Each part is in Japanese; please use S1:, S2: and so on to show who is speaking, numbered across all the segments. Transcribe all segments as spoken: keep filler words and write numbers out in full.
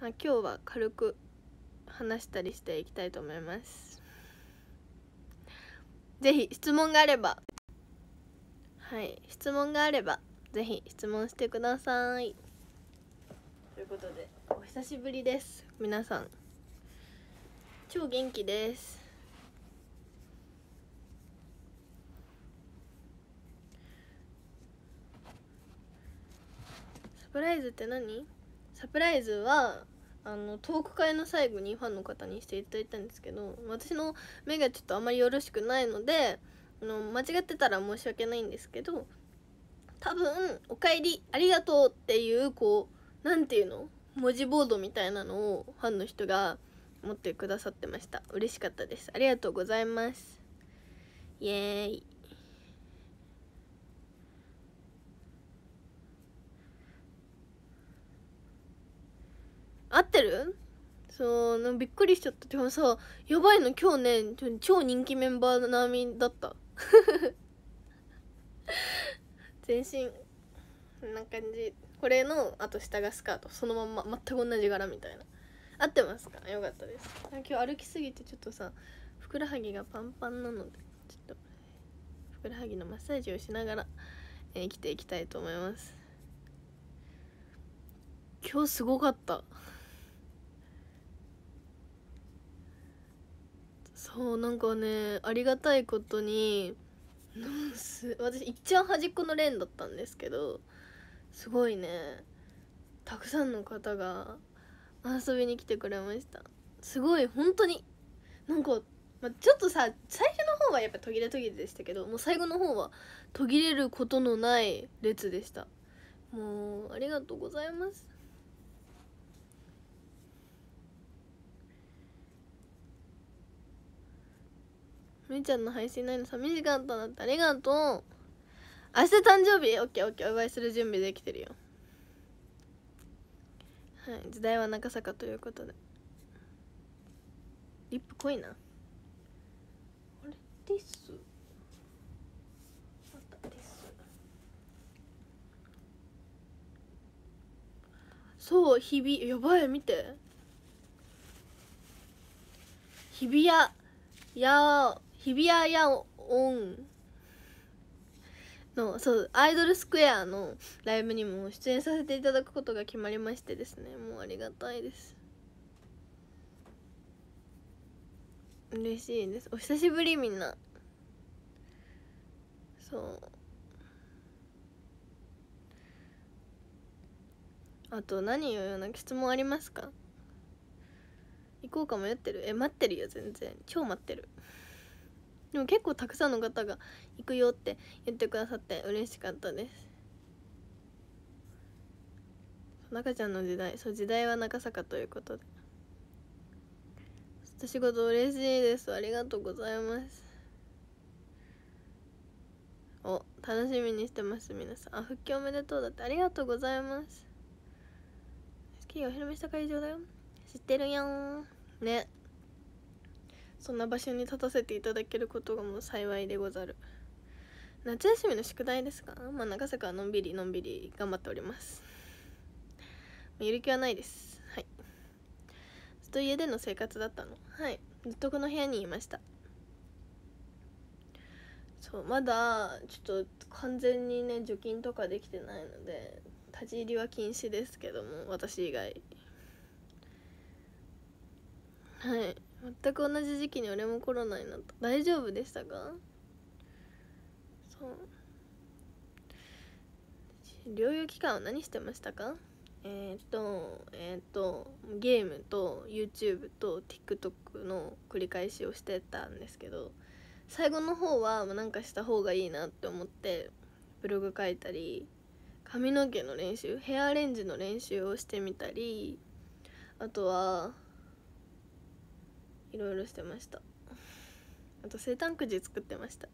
S1: まあ、今日は軽く話したりしていきたいと思います。ぜひ質問があればはい質問があればぜひ質問してください。ということでお久しぶりです。皆さん超元気です。サプライズって何？サプライズはあのトーク会の最後にファンの方にしていただいたんですけど、私の目がちょっとあまりよろしくないのであの間違ってたら申し訳ないんですけど、多分「おかえりありがとう」っていうこうなんていうの文字ボードみたいなのをファンの人が持ってくださってました。嬉しかったです。ありがとうございます。イエーイ。合ってる？そう、びっくりしちゃった。でもさ、やばいの今日ね超人気メンバー並みだった全身こんな感じ。これのあと下がスカート、そのまんま全く同じ柄みたいな。合ってますか？よかったです。今日歩きすぎてちょっとさふくらはぎがパンパンなので、ちょっとふくらはぎのマッサージをしながら、えー、生きていきたいと思います。今日すごかった。そうなんかね、ありがたいことに私いっちゃん端っこのレーンだったんですけど、すごいねたくさんの方が遊びに来てくれました。すごい本当になんか、まあ、ちょっとさ最初の方はやっぱ途切れ途切れでしたけど、もう最後の方は途切れることのない列でした。もうありがとうございます。みーちゃんの配信ないの寂しかったなって。ありがとう。明日誕生日？オッケーオッケー、お祝いする準備できてるよ。はい、時代は中坂ということで。リップ濃いな。あれですまたです。そう、日比やばい、見て、日比谷や日比谷やオンのそうアイドルスクエアのライブにも出演させていただくことが決まりましてですね、もうありがたいです。嬉しいです。お久しぶりみんな。そうあと何よ、なんか質問ありますか？行こうか迷ってる？え待ってるよ、全然超待ってる。でも結構たくさんの方が行くよって言ってくださって嬉しかったです。中ちゃんの時代、そう時代は中坂ということで、仕事嬉しいです。ありがとうございます。お楽しみにしてます。皆さん、あ復帰おめでとうだって。ありがとうございます。スキーお披露目した会場だよ。知ってるやんね。そんな場所に立たせていただけることがもう幸いでござる。夏休みの宿題ですか？まあ中坂はのんびりのんびり頑張っております。ゆる気はないです。はい、ずっと家での生活だったの。はい、ずっとこの部屋にいました。そうまだちょっと完全にね除菌とかできてないので立ち入りは禁止ですけども、私以外はい全く同じ時期に俺もコロナになった。大丈夫でしたか？そう療養期間は何してましたか？えっ、ー、とえっ、ー、とゲームと YouTube と TikTok の繰り返しをしてたんですけど、最後の方はなんかした方がいいなって思ってブログ書いたり、髪の毛の練習ヘアアレンジの練習をしてみたり、あとはいろいろしてました。あと生誕くじ作ってました。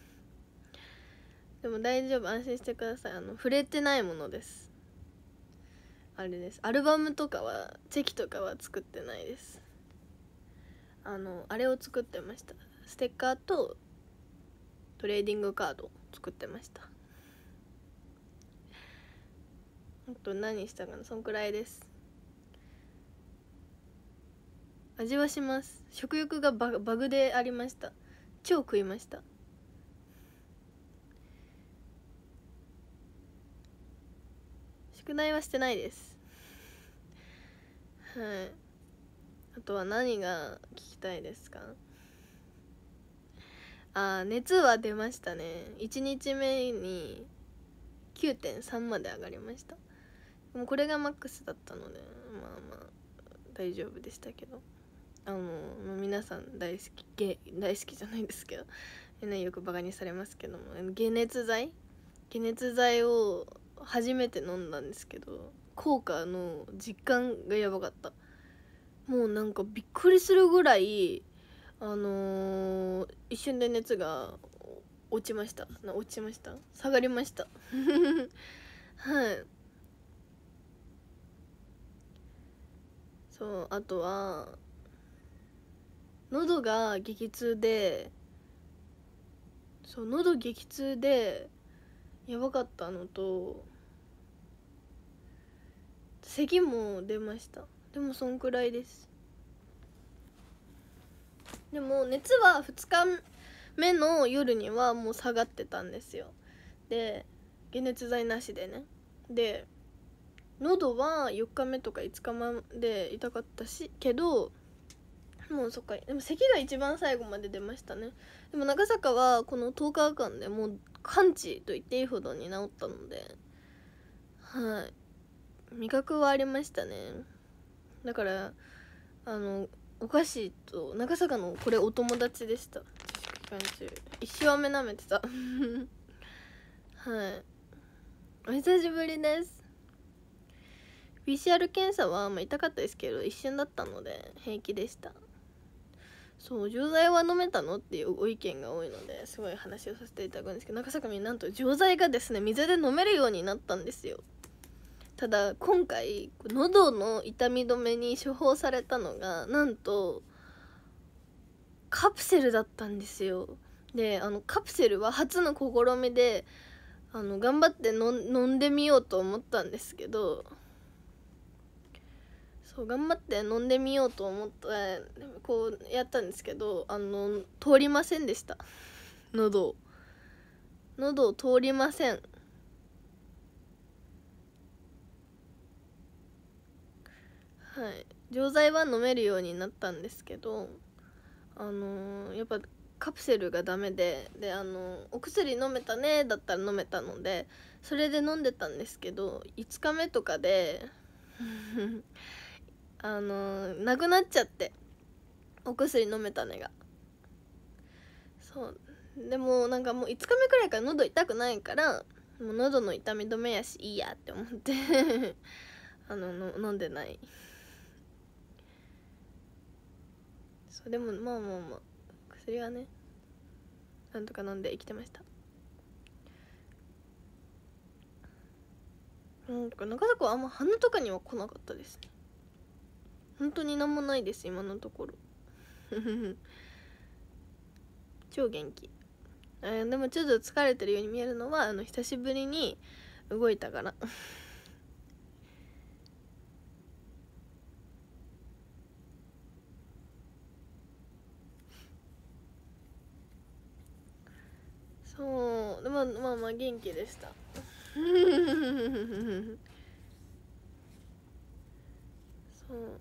S1: でも大丈夫、安心してください。あの触れてないものです。あれです、アルバムとかはチェキとかは作ってないです。あのあれを作ってました。ステッカーとトレーディングカードを作ってました。あと何したかな、そんくらいです。 味はします。食欲がバグ、バグでありました。超食いました。宿題はしてないです。はい。あとは何が聞きたいですか？あー、熱は出ましたね。いちにちめに きゅうてんさん まで上がりました。もうこれがマックスだったので、まあまあ大丈夫でしたけど、あの皆さん大好き、ゲ大好きじゃないですけど、ね、よくバカにされますけども、解熱剤解熱剤を初めて飲んだんですけど、効果の実感がやばかった。もうなんかびっくりするぐらい、あのー、一瞬で熱が落ちました。落ちました下がりましたはい。そう、あとは喉が激痛で、そう喉激痛でやばかったのと、咳も出ました。でもそんくらいです。でも熱はふつかめの夜にはもう下がってたんですよ。で解熱剤なしでね。で喉はよっかめとかいつかまで痛かったしけど、もうそっか。でも咳が一番最後まで出ましたね。でも長坂はこのとおかかんでもう完治と言っていいほどに治ったので、はい、味覚はありましたね。だからあのお菓子と長坂のこれお友達でした。期間中一生飴舐めてたはい、お久しぶりです。 ピーシーアール 検査はまあ痛かったですけど一瞬だったので平気でした。そう、錠剤は飲めたのっていうご意見が多いのですごい話をさせていただくんですけど、中坂になんと錠剤がですね水で飲めるようになったんですよ。ただ今回喉の痛み止めに処方されたのがなんとカプセルだったんですよ。であのカプセルは初の試みであの頑張って飲んでみようと思ったんですけど、そう頑張って飲んでみようと思ってこうやったんですけど、あの通りませんでした。喉を喉を通りません。はい、錠剤は飲めるようになったんですけど、あのー、やっぱカプセルがダメで、であのー、お薬飲めたねだったら飲めたのでそれで飲んでたんですけど、いつかめとかであのー、なくなっちゃって、お薬飲めたねが。そうでもなんかもういつかめくらいから喉痛くないから、もう喉の痛み止めやしいいやって思ってあのの飲んでない。そうでもまあまあまあ薬はねなんとか飲んで生きてました。うんとか中坂はあんま鼻とかには来なかったですね。本当になんもないです今のところ超元気。えー、でもちょっと疲れてるように見えるのはあの久しぶりに動いたからそうでもまあまあ元気でしたそう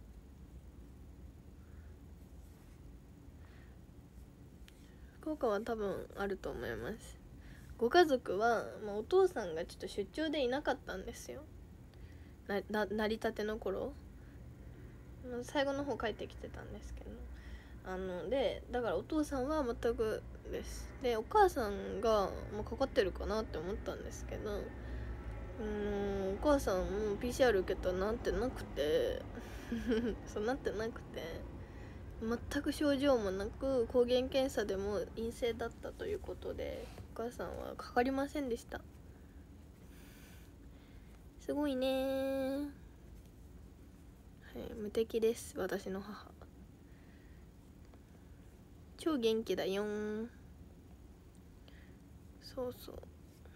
S1: 福岡は多分あると思います。ご家族は、まあ、お父さんがちょっと出張でいなかったんですよ。なな成り立ての頃最後の方帰ってきてたんですけど、あのでだからお父さんは全くです。でお母さんが、まあ、かかってるかなって思ったんですけど、うーんお母さんも ピーシーアール 受けたらなってなくてそうなってなくて全く症状もなく抗原検査でも陰性だったということでお母さんはかかりませんでした。すごいねー、はい、無敵です私の母。超元気だよー。そうそう、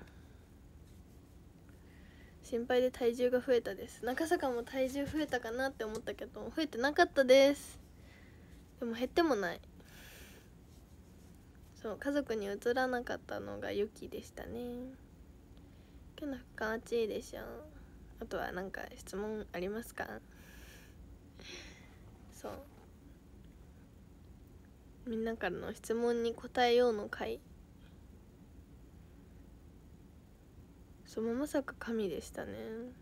S1: 心配で体重が増えたです。中坂も体重増えたかなって思ったけど増えてなかったです。 でも減ってもない。そう、家族に移らなかったのがユキでしたね。今日の服感暑いでしょ。あとはなんか質問ありますか？そう、みんなからの質問に答えようの回。そう、まさか神でしたね。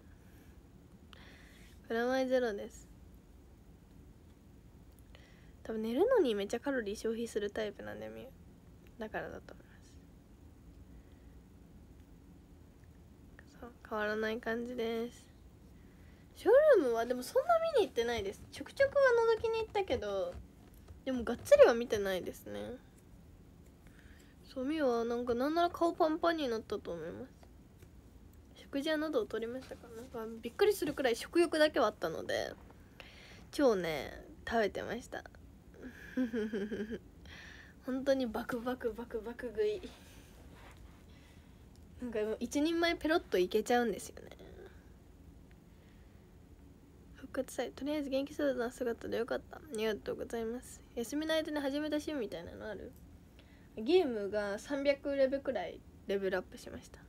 S1: プラマイゼロです。多分寝るのにめっちゃカロリー消費するタイプなんだよ、みゆ。だからだと思います。そう、変わらない感じです。ショールームはでもそんな見に行ってないです。ちょくちょくは覗きに行ったけど、でもがっつりは見てないですね。そう、みゆはなんかなんなら顔パンパンになったと思います。食事は喉を取りましたか？なんかびっくりするくらい食欲だけはあったので、超ね食べてました。本当にバクバクバクバク食い。なんか一人前ペロッといけちゃうんですよね。復活祭、とりあえず元気そうな姿でよかった。ありがとうございます。休みの間に始めた趣味みたいなのある？ゲームがさんびゃくレベルくらいレベルアップしました。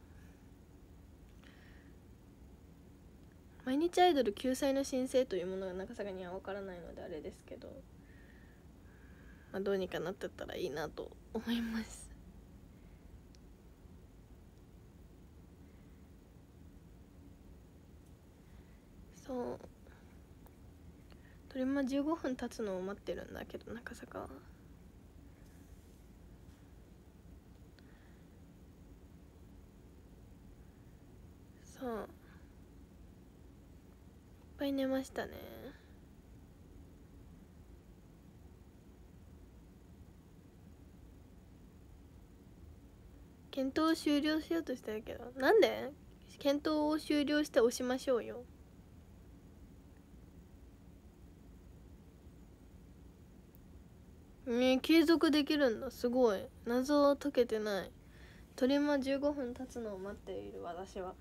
S1: 毎日アイドル救済の申請というものが中坂には分からないのであれですけど、まあ、どうにかなってったらいいなと思います。そう、トリマじゅうごふん経つのを待ってるんだけど、中坂はそういっぱい寝ましたね。検討を終了しようとしてるけど、なんで検討を終了して押しましょうよ。ね、継続できるんだ。すごい。謎は解けてない。トリマじゅうごふん経つのを待っている私は。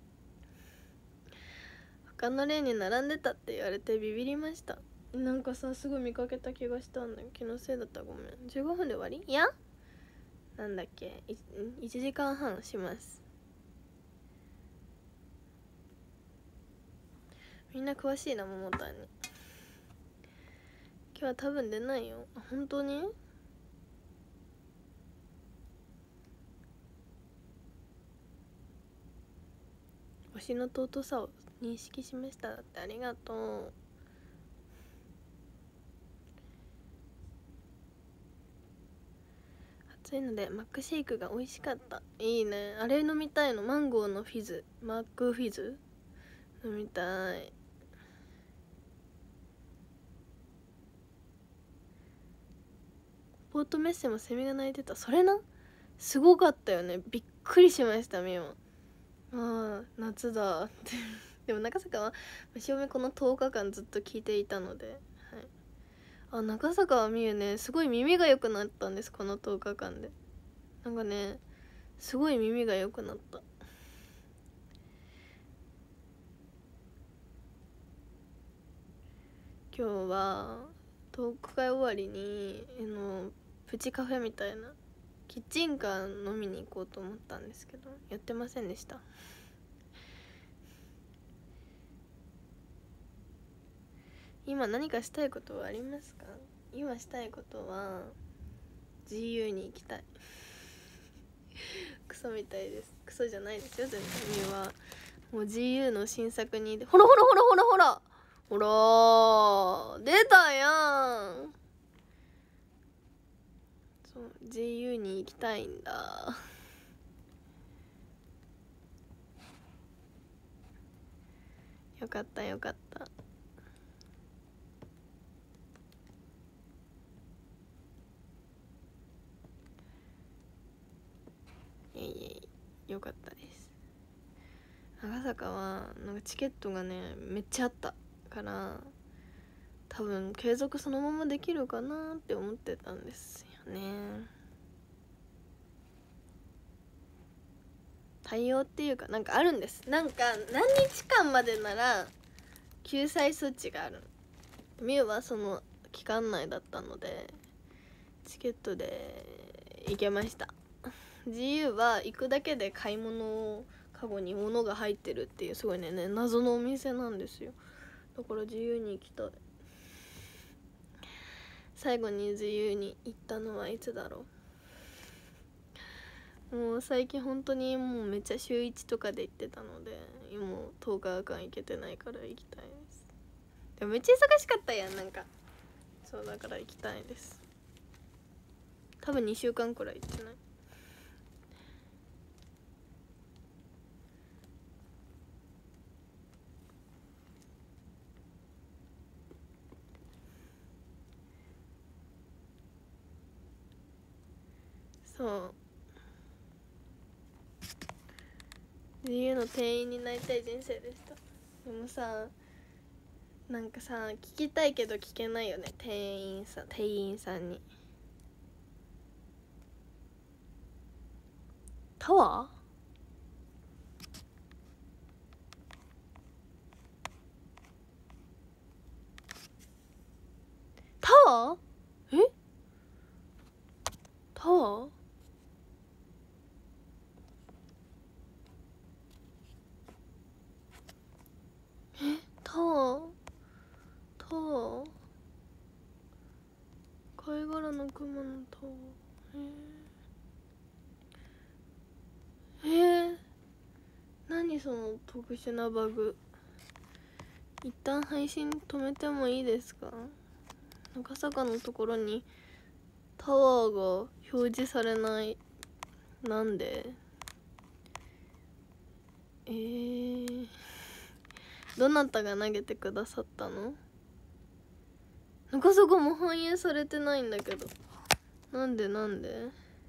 S1: 他の例に並んでたって言われてビビりました。なんかさ、すぐ見かけた気がしたんだよ。気のせいだったらごめん。じゅうごふんで終わり？いや、なんだっけ、いちじかんはんします。みんな詳しいな、桃太に。今日は多分出ないよ。あ、本当に？推しの尊さを認識しました。だってありがとう。暑いのでマックシェイクが美味しかった。いいね、あれ飲みたいの。マンゴーのフィズ、マックフィズ飲みたい。ポートメッセもセミが鳴いてた。それな、すごかったよね。びっくりしました。みよ、ああ夏だってでも中坂は潮目このとおかかんずっと聞いていたので、はい、あ、中坂はみゆね、すごい耳が良くなったんです。このとおかかんでなんかね、すごい耳が良くなった。今日はトーク会終わりにあのプチカフェみたいなキッチンカー飲みに行こうと思ったんですけど、やってませんでした。今何かしたいことはありますか？今したいことは自由に行きたい。クソみたいです。クソじゃないですよ全然。はもう ジーユー の新作にほらほらほらほらほらほら出たやん。そう ジーユー に行きたいんだ。よかったよかった。いえいえ、よかったです。長坂はなんかチケットがねめっちゃあったから多分継続そのままできるかなって思ってたんですよね。対応っていうかなんかあるんです。なんか何日間までなら救済措置がある。みゆはその期間内だったのでチケットで行けました。自由は行くだけで買い物をカゴに物が入ってるっていうすごいね謎のお店なんですよ。だから自由に行きたい。最後に自由に行ったのはいつだろう。もう最近本当にもうめっちゃ週いちとかで行ってたので今とおかかん行けてないから行きたいです。でもめっちゃ忙しかったやんなんか。そうだから行きたいです。多分にしゅうかんくらい行ってない。そう自由の店員になりたい人生でした。でもさなんかさ聞きたいけど聞けないよね店員さん店員さんに。タワータワーえタワーえタワータワー貝殻の雲のタワーえー、えー、何その特殊なバグ。一旦配信止めてもいいですか。赤坂のところにタワーが表示されない。なんでえー、どなたが投げてくださったの。赤坂も反映されてないんだけどなんでなんで。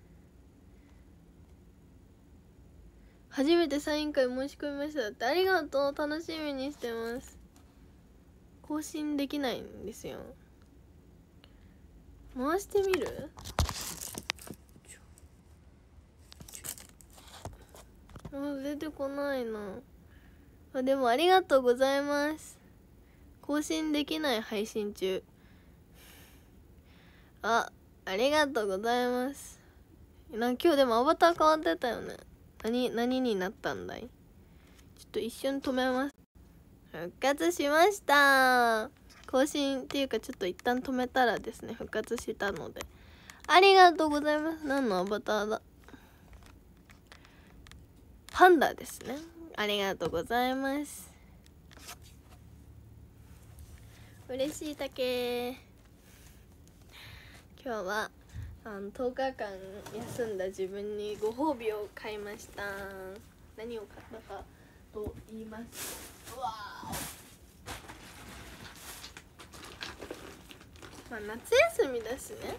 S1: 初めてサイン会申し込みましたって。ありがとう楽しみにしてます。更新できないんですよ。回してみる。あ出てこないなあ。でもありがとうございます。更新できない配信中。あありがとうございます。な今日でもアバター変わってたよね。何何になったんだい。ちょっと一瞬止めます。復活しました。更新っていうかちょっと一旦止めたらですね復活したのでありがとうございます。何のアバターだ。パンダですね。ありがとうございます。嬉しいたけ。今日はあのとおかかん休んだ自分にご褒美を買いました。何を買ったかと言いますうわまあ夏休みだしね。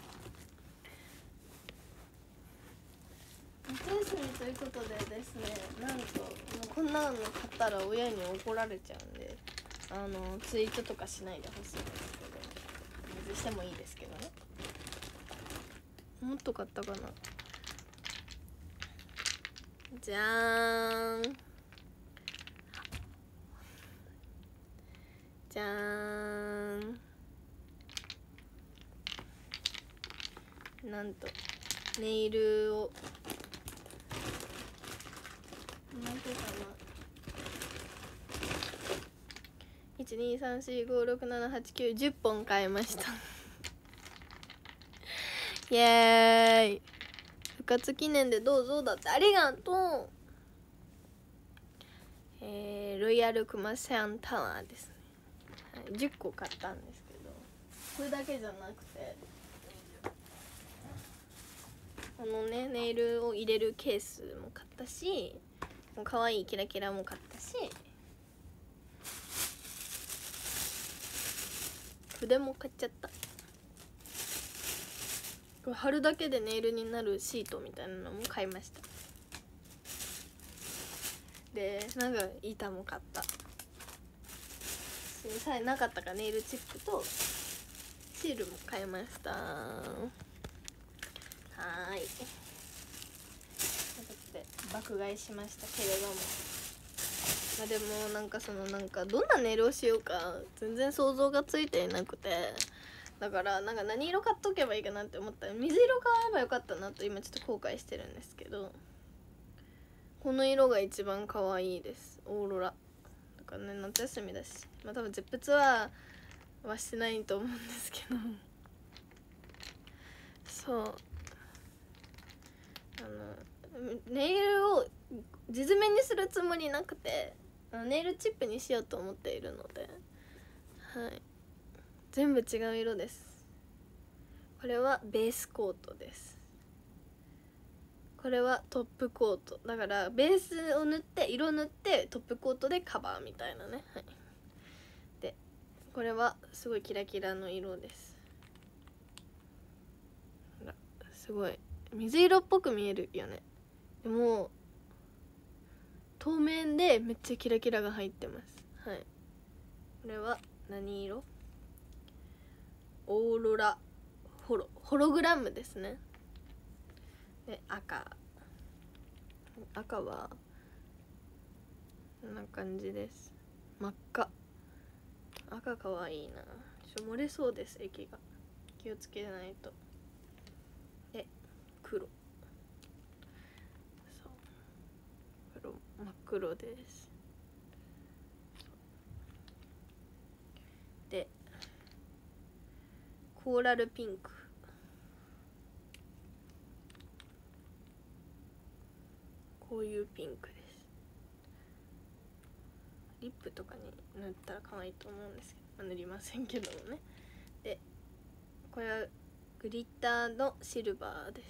S1: 夏休みということでですねなんともうこんなの買ったら親に怒られちゃうんであのツイートとかしないでほしいんですけど水してもいいですけどね。もっと買ったかな。じゃーんじゃーんなんとネイルをなんていうかないちにさんしごろくななはちきゅうじゅっぽん買いましたイエーイ復活記念でどうぞだってありがとう。えー、ロイヤルクマセアンタワーですね、はい、じゅっこ買ったんですけどこれだけじゃなくてこのねネイルを入れるケースも買ったしもう可愛いキラキラも買ったし筆も買っちゃった。これ貼るだけでネイルになるシートみたいなのも買いました。でなんか板も買った。さえなかったかネイルチップとシールも買いました。はーいで爆買いしましたけれども、まあ、でもなんかそのなんかどんなネイルをしようか全然想像がついていなくてだからなんか何色買っとけばいいかなって思ったら水色買えばよかったなと今ちょっと後悔してるんですけど、この色が一番可愛いです。オーロラだからね、夏休みだし、まあ多分ゼップツアーはしてないと思うんですけどそう、あのネイルを地詰めにするつもりなくて、ネイルチップにしようと思っているので、はい、全部違う色です。これはベースコートです。これはトップコートだから、ベースを塗って色塗ってトップコートでカバーみたいなね、はい、でこれはすごいキラキラの色です。ほらすごい水色っぽく見えるよね。でも透明でめっちゃキラキラが入ってます。はい、これは何色？オーロラホロホログラムですね。で赤赤はこんな感じです。真っ赤。赤かわいいな。ちょ漏れそうです、液が。気をつけないと。で黒、そう黒、真っ黒です。でコーラルピンク、こういうピンクです。リップとかに塗ったら可愛いと思うんですけど、まあ、塗りませんけどもね。でこれはグリッターのシルバーです。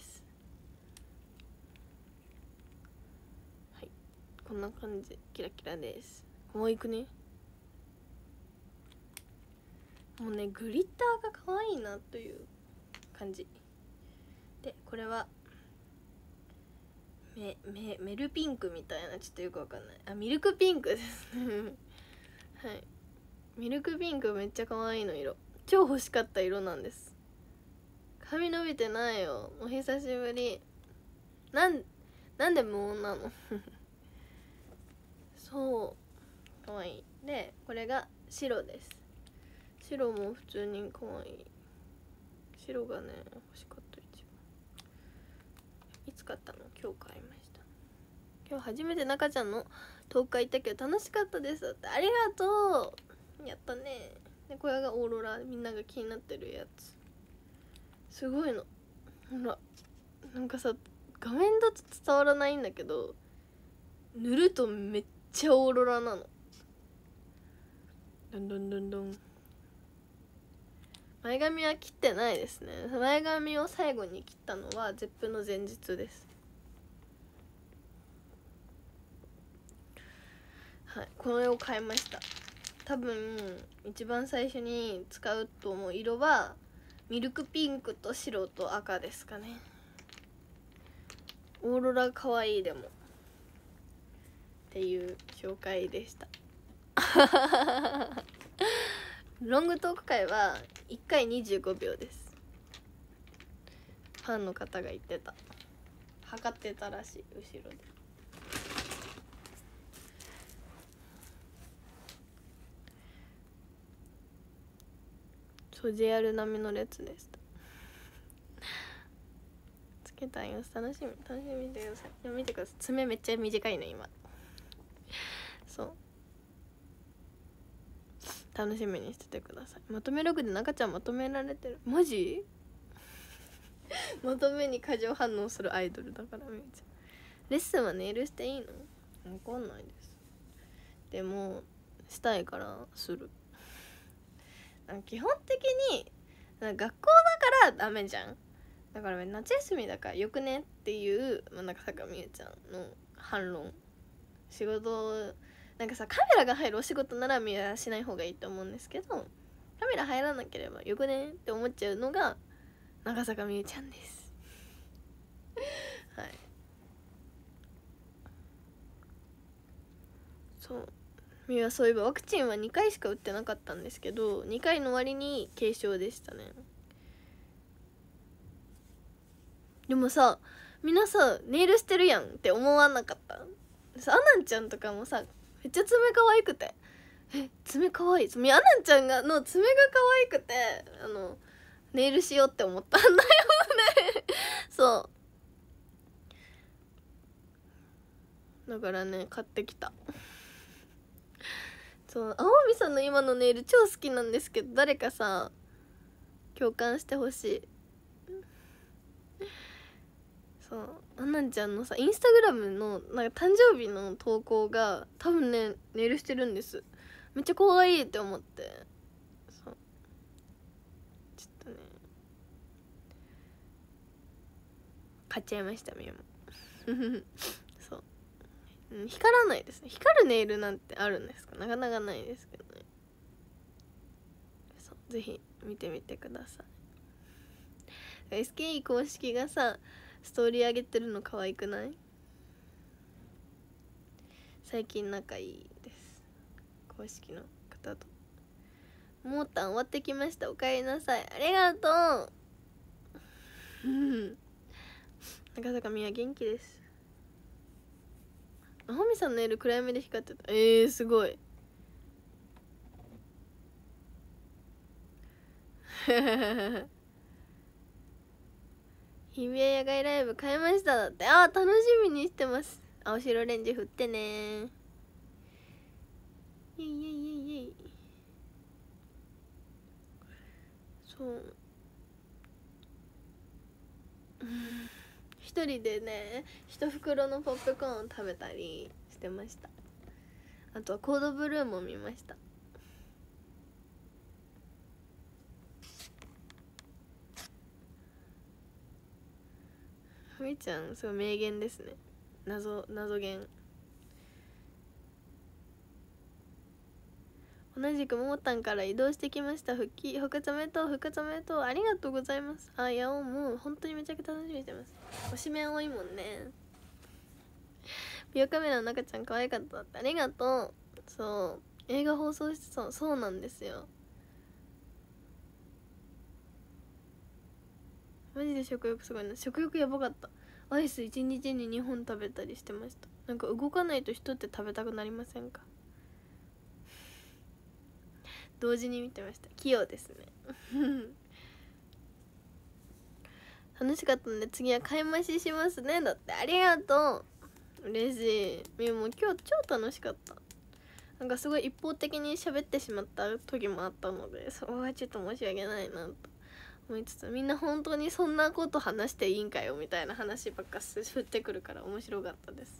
S1: はい、こんな感じ、キラキラです。可愛くね。もうねグリッターが可愛いなという感じで、これはメメメルピンクみたいな、ちょっとよくわかんない、あミルクピンクですねはい、ミルクピンクめっちゃ可愛いの色、超欲しかった色なんです。髪伸びてないよ、お久しぶり。なんなんで無音なのそう可愛い。でこれが白です。白も普通に可愛い。白がね欲しかった。一番いつ買ったの？今日買いました。今日初めて中ちゃんのトーク行ったけど楽しかったですって。ありがとう、やったね。でこれがオーロラ、みんなが気になってるやつ。すごいの、ほらなんかさ画面だと伝わらないんだけど、塗るとめっちゃオーロラなの。どんどんどんどん。前髪は切ってないですね。前髪を最後に切ったのはゼップの前日です。はい、これを買いました。多分一番最初に使うと思う色はミルクピンクと白と赤ですかね。オーロラかわいい。でもっていう紹介でしたロングトーク会はいっかいにじゅうごびょうです。ファンの方が言ってた、測ってたらしい、後ろで。そう ジェイアール 並みの列でしたつけたいよ、楽しみ楽しみにしてください。でも見てください、爪めっちゃ短いの今そう楽しみにしててください。まとめログで中ちゃんまとめられてる。マジまとめに過剰反応するアイドルだからみーちゃん。レッスンはネイルしていいの？わかんないです。でもしたいからする。基本的に学校だからダメじゃん。だから夏休みだからよくねっていう、まあ、中坂みゆちゃんの反論。仕事なんかさ、カメラが入るお仕事ならみんなしない方がいいと思うんですけど、カメラ入らなければよくねって思っちゃうのが中坂みゆちゃんですはい、そうみゆはそういえばワクチンはにかいしか打ってなかったんですけど、にかいの割に軽症でしたね。でもさ、みんなさネイルしてるやんって思わなかった？さ、アナンちゃんとかもさめっちゃ爪可愛くて、え爪可愛い、みアナンちゃんがの爪が可愛くて、あのネイルしようって思ったんだよねそうだからね買ってきたそう青海さんの今のネイル超好きなんですけど、誰かさ共感してほしい。そうあんなんちゃんのさインスタグラムのなんか誕生日の投稿が多分ねネイルしてるんです。めっちゃ可愛いって思って、そうちょっとね買っちゃいましたみゆもそう光らないですね。光るネイルなんてあるんですか？なかなかないですけどね。そうぜひ見てみてください。 エスケーイー 公式がさストーリー上げてるの可愛くない？最近仲いいです、公式の方と。もーたん終わってきました、おかえりなさい。ありがとううん中坂みや元気です。あほみさんのネイル暗闇で光ってた。えー、すごい日比谷野外ライブ買いましただって。あー楽しみにしてます。青白レンジ振ってねー。イエイイエイイエイイエイ。そう一人でね一袋のポップコーン食べたりしてました。あとはコードブルーも見ました。ふみちゃんすごい名言ですね。謎謎言。同じくももたんから移動してきました。復帰復活おめでとう復活おめでとう。ありがとうございます。あいやもう本当にめちゃくちゃ楽しみにしてます。推しメン多いもんね。ビオカメラの中ちゃん可愛かったって。ありがとう。そう映画放送してそうそうなんですよ。マジで食欲すごいな。食欲やばかった。アイスいちにちににほん食べたりしてました。なんか動かないと人って食べたくなりませんか？同時に見てました。器用ですね楽しかったんで次は買い増ししますねだって。ありがとう嬉しい。みゆも今日超楽しかった。なんかすごい一方的に喋ってしまった時もあったので、そこはちょっと申し訳ないなと思いつつ、みんな本当にそんなこと話していいんかよみたいな話ばっか振ってくるから面白かったです。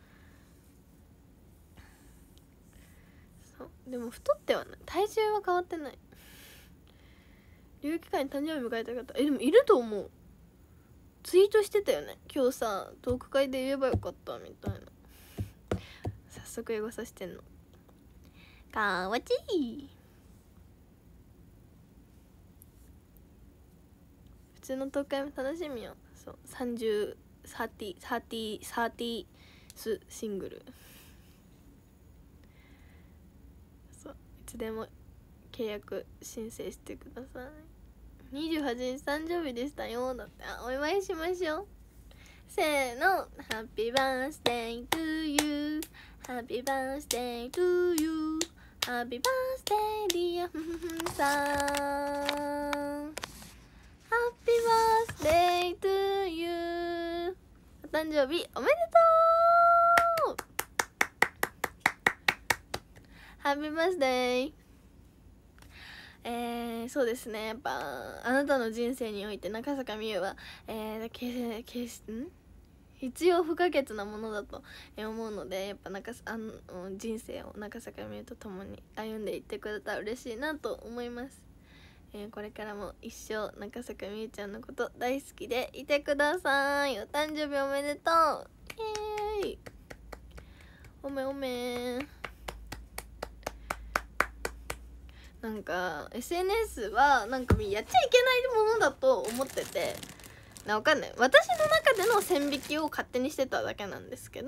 S1: そうでも太ってはない。体重は変わってない。留学期間に誕生日迎えた方えでもいると思う。ツイートしてたよね今日さ。トーク会で言えばよかったみたいな。早速英語さしてんのかわちい。普通のトーク会も楽しみよ。そうさんじゅう、さんじゅう、さんじゅう、さんじゅうスシングル。そういつでも契約申請してください。にじゅうはちにち誕生日でしたよだって。あお祝いしましょう。せーの Happy birthday to you Happy birthday to you Happy birthday dear ふふふさん Happy birthday to you お誕生日おめでとう Happy birthday。えー、そうですね。やっぱあなたの人生において中坂美優は、えー、けけん必要不可欠なものだと思うので、やっぱ中あの人生を中坂美優と共に歩んでいってくれたら嬉しいなと思います。えー、これからも一生中坂美優ちゃんのこと大好きでいてください。お誕生日おめでとう。イエーイおめおめ。なんか エスエヌエス はなんかやっちゃいけないものだと思ってて、わかんない。私の中での線引きを勝手にしてただけなんですけど、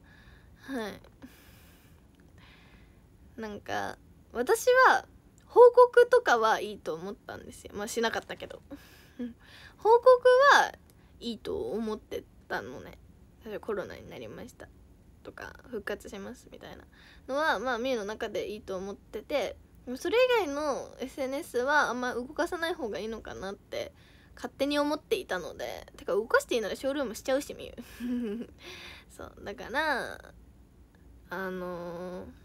S1: はいなんか私は報告とかはいいと思ったんですよ。まあしなかったけど報告はいいと思ってたのね。例えばコロナになりましたとか復活しますみたいなのはまあみゆの中でいいと思ってて、 それ以外の エスエヌエス はあんま動かさない方がいいのかなって勝手に思っていたので、てか動かしていいならショールームしちゃうしみゆそうだからあのー、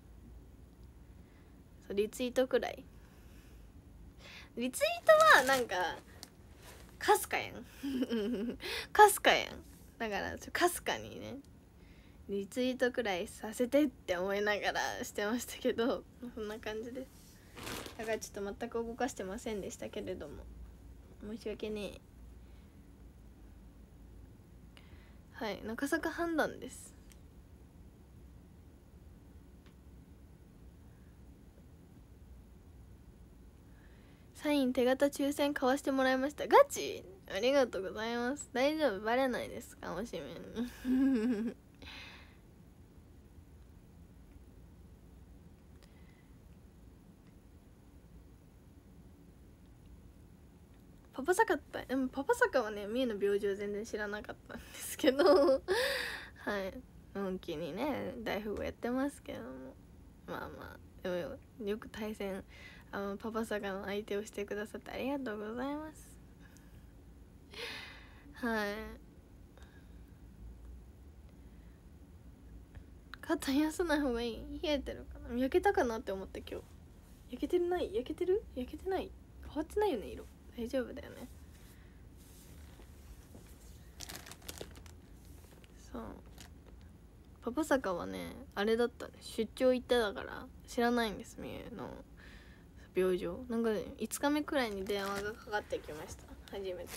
S1: そうリツイートくらい、リツイートはなんかかすかやんかすかやんだからかすかにねリツイートくらいさせてって思いながらしてましたけど、そんな感じです。だからちょっと全く動かしてませんでしたけれども申し訳ねえ。はい、中坂判断です。サイン手形抽選買わしてもらいました。ガチ？ありがとうございます。大丈夫？バレないですか？おしめにパパ坂って、でもパパ坂はね三重の病状全然知らなかったんですけどはいのんきにね大富豪やってますけども、まあまあでも よ, よく対戦あのパパ坂の相手をしてくださってありがとうございますはい。肩冷やさない方がいい。冷えてるかな、焼けたかなって思って今日。焼けてない？焼けてる？焼けてない？変わってないよね色。大丈夫だよね。そうパパ坂はねあれだったね、出張行ってたから知らないんです。みゆの病状なんかねいつかめくらいに電話がかかってきました。初めて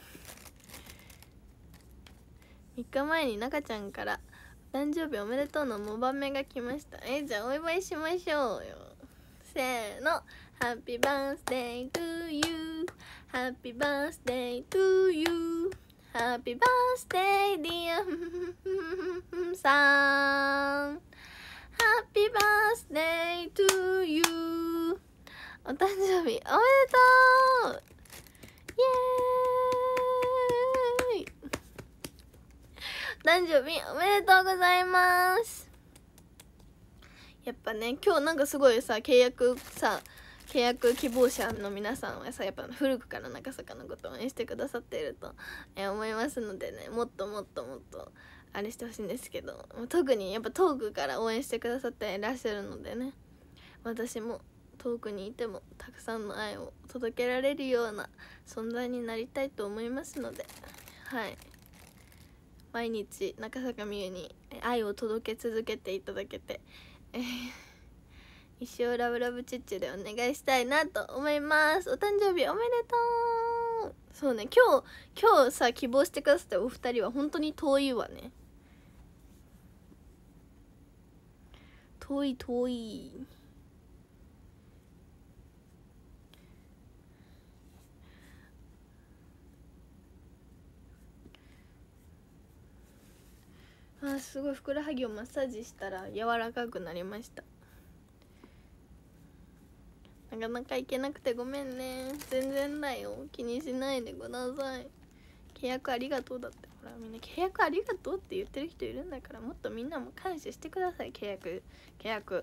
S1: みっかまえに中ちゃんから「誕生日おめでとう」のモバメが来ました。えじゃあお祝いしましょうよ。せーの、ハッピーバースデートゥーユー、ハッピーバースデートゥーユー、ハッピーバースデーディアさん、ハッピーバースデートゥーユー、お誕生日おめでとう、イエーイ、誕生日おめでとうございます。やっぱね今日なんかすごいさ契約さ契約希望者の皆さんはさやっぱ古くから中坂のことを応援してくださっていると、えー、思いますのでね、もっともっともっとあれしてほしいんですけど、特にやっぱ遠くから応援してくださっていらっしゃるのでね、私も遠くにいてもたくさんの愛を届けられるような存在になりたいと思いますので、はい毎日中坂美優に愛を届け続けていただけて、えー、一生ラブラブチッチでお願いしたいなと思います。お誕生日おめでとう。そうね今日今日さ希望してくださったお二人は本当に遠いわね。遠い遠い。あすごいふくらはぎをマッサージしたら柔らかくなりました。なかなか行けなくてごめんね。全然だよ、気にしないでください。契約ありがとうだって。ほらみんな契約ありがとうって言ってる人いるんだから、もっとみんなも感謝してください。契約契約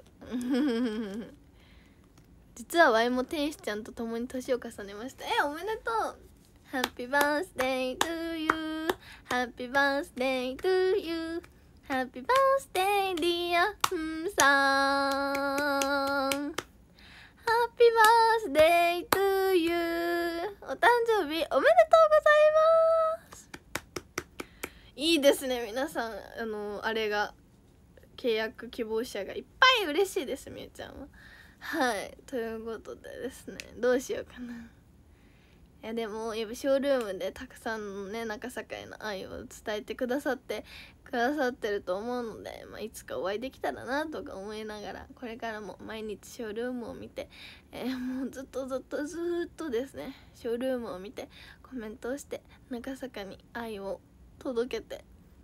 S1: 実はワイも天使ちゃんと共に年を重ねました。えおめでとう。ハッピーバースデートゥーユー、ハッピーバースデートゥーユー、ハッピーバースデーディアフンさん、ハッピーバースデートゥーユー、お誕生日おめでとうございます。いいですね皆さん、あのあれが契約希望者がいっぱい嬉しいです。みゆちゃんははいということでですね、どうしようかな。いやでもやっぱショールームでたくさんのね中坂への愛を伝えてくださってくださってると思うので、まあ、いつかお会いできたらなとか思いながら、これからも毎日ショールームを見て、えー、もうずっとずっとずっとですねショールームを見てコメントをして中坂に愛を届けて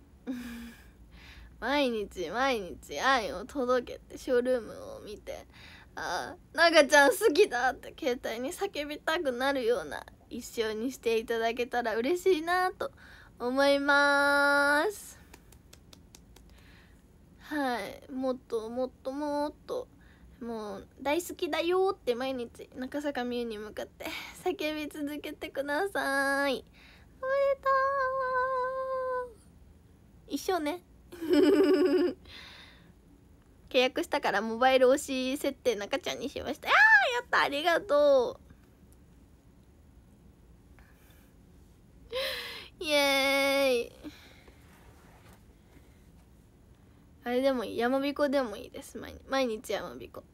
S1: 毎日毎日愛を届けてショールームを見て、あー中ちゃん好きだって携帯に叫びたくなるような一生にしていただけたら嬉しいなと思います。はいもっともっともっともう大好きだよって毎日中坂美優に向かって叫び続けてください。おめでとう。一緒ね契約したからモバイル推し設定中ちゃんにしました。あー、やった、ありがとうイエーイ。あれでもいい、山彦でもいいです。毎日毎日山彦。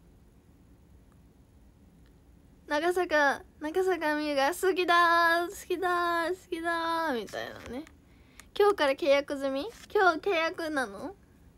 S1: 長坂長坂美優が好きだー好きだー好きだーみたいなね。今日から契約済み？今日契約なの？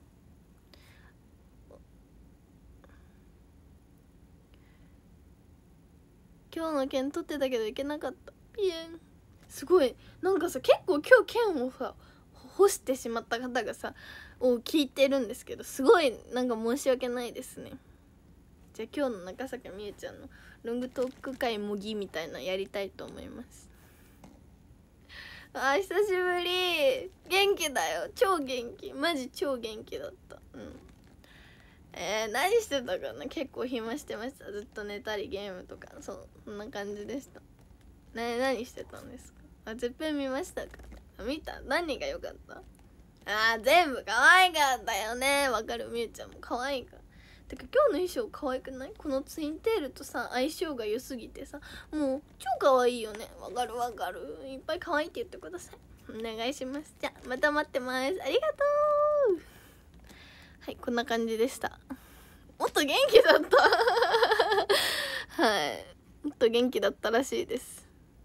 S1: 今日の券取ってたけど行けなかった。ピエン。すごいなんかさ、結構今日券をさ干してしまった方がさを聞いてるんですけど、すごいなんか申し訳ないですね。じゃあ今日の中坂美優ちゃんのロングトーク会模擬みたいなやりたいと思います。あー久しぶり。元気だよ、超元気、マジ超元気だった。うん。えー、何してたかな。結構暇してました。ずっと寝たりゲームとか、そうそんな感じでした。ね、何してたんですか。あ、絶対見ましたか。見た。何が良かった。あー全部可愛かったよね。わかる。みゆちゃんも可愛いから。てか今日の衣装可愛くない？このツインテールとさ相性が良すぎてさ、もう超可愛いよね。わかるわかる。いっぱい可愛いって言ってください。お願いします。じゃあまた待ってます。ありがとう。はい、こんな感じでした。もっと元気だったはい、もっと元気だったらしいです。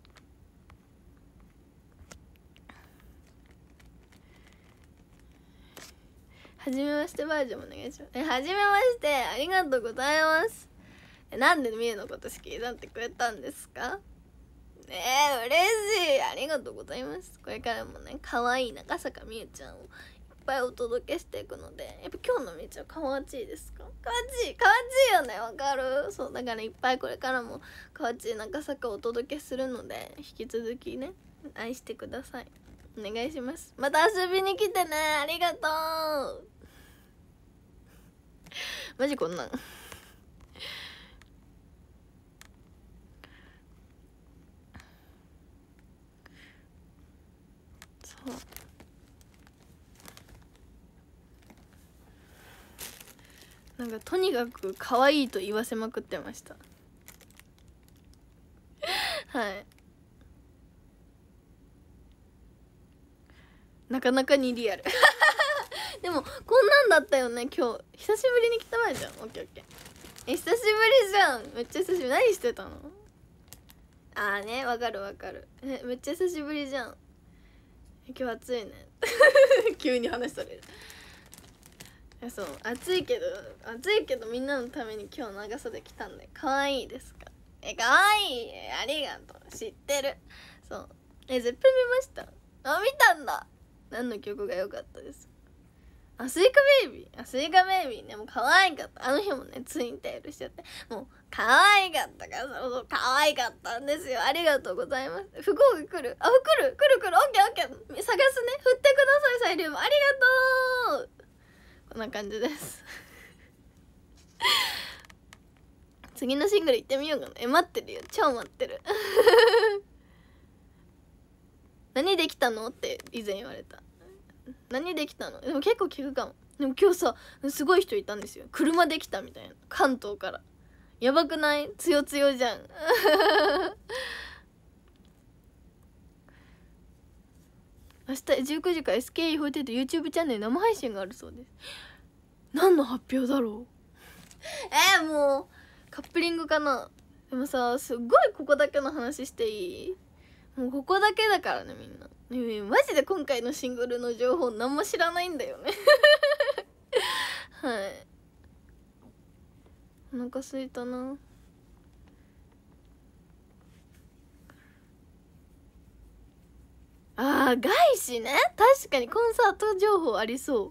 S1: はじめましてバージョンお願いします。え、はじめまして、ありがとうございます。え、なんでみゆのこと好きになってくれたんですか。えー、嬉しい。ありがとうございます。これからもね、可愛い中坂みゆちゃんをいっぱいお届けしていくので、やっぱ今日のみゆちゃんかわちいですか。かわちいかわちいよね。わかる。そうだからいっぱいこれからもかわちい中坂をお届けするので、引き続きね愛してください。お願いします。また遊びに来てね。ありがとう。マジこんなんそうなんかとにかく可愛いと言わせまくってましたはいなかなかにリアルでもこんなんだったよね今日。久しぶりに来た前じゃん。オッケーオッケー。え久しぶりじゃん。めっちゃ久しぶり。何してたの。あーね、わかるわかる。えめっちゃ久しぶりじゃん。今日暑いね急に話される。いやそう暑いけど暑いけどみんなのために今日長袖着たんで可愛いですか。え可愛い。ありがとう。知ってる。そうえ絶対見ました。あ見たんだ。何の曲が良かったですか。あスイカベイビー。あスイカベイビーねもう可愛かった。あの日もねツインテールしちゃってもう可愛かったからそうそう可愛かったんですよ。ありがとうございます。福岡来る。あ来る来る来る。オッケーオッケー。探すね。振ってくださいサイリウム。ありがとう。こんな感じです次のシングル行ってみようかな。え待ってるよ。超待ってる何できたのって以前言われた。何できたの。でも結構聞くかも。でも今日さすごい人いたんですよ。車できたみたいな。関東からやばくない。つよつよじゃん明日じゅうくじから エスケーイーフォーティーエイト YouTube チャンネル生配信があるそうです。何の発表だろうえー、もうカップリングかな。でもさすっごいここだけの話していい。もうここだけだからねみんな。ねえマジで今回のシングルの情報何も知らないんだよねはいお腹すいたな。あー外資ね。確かにコンサート情報ありそう。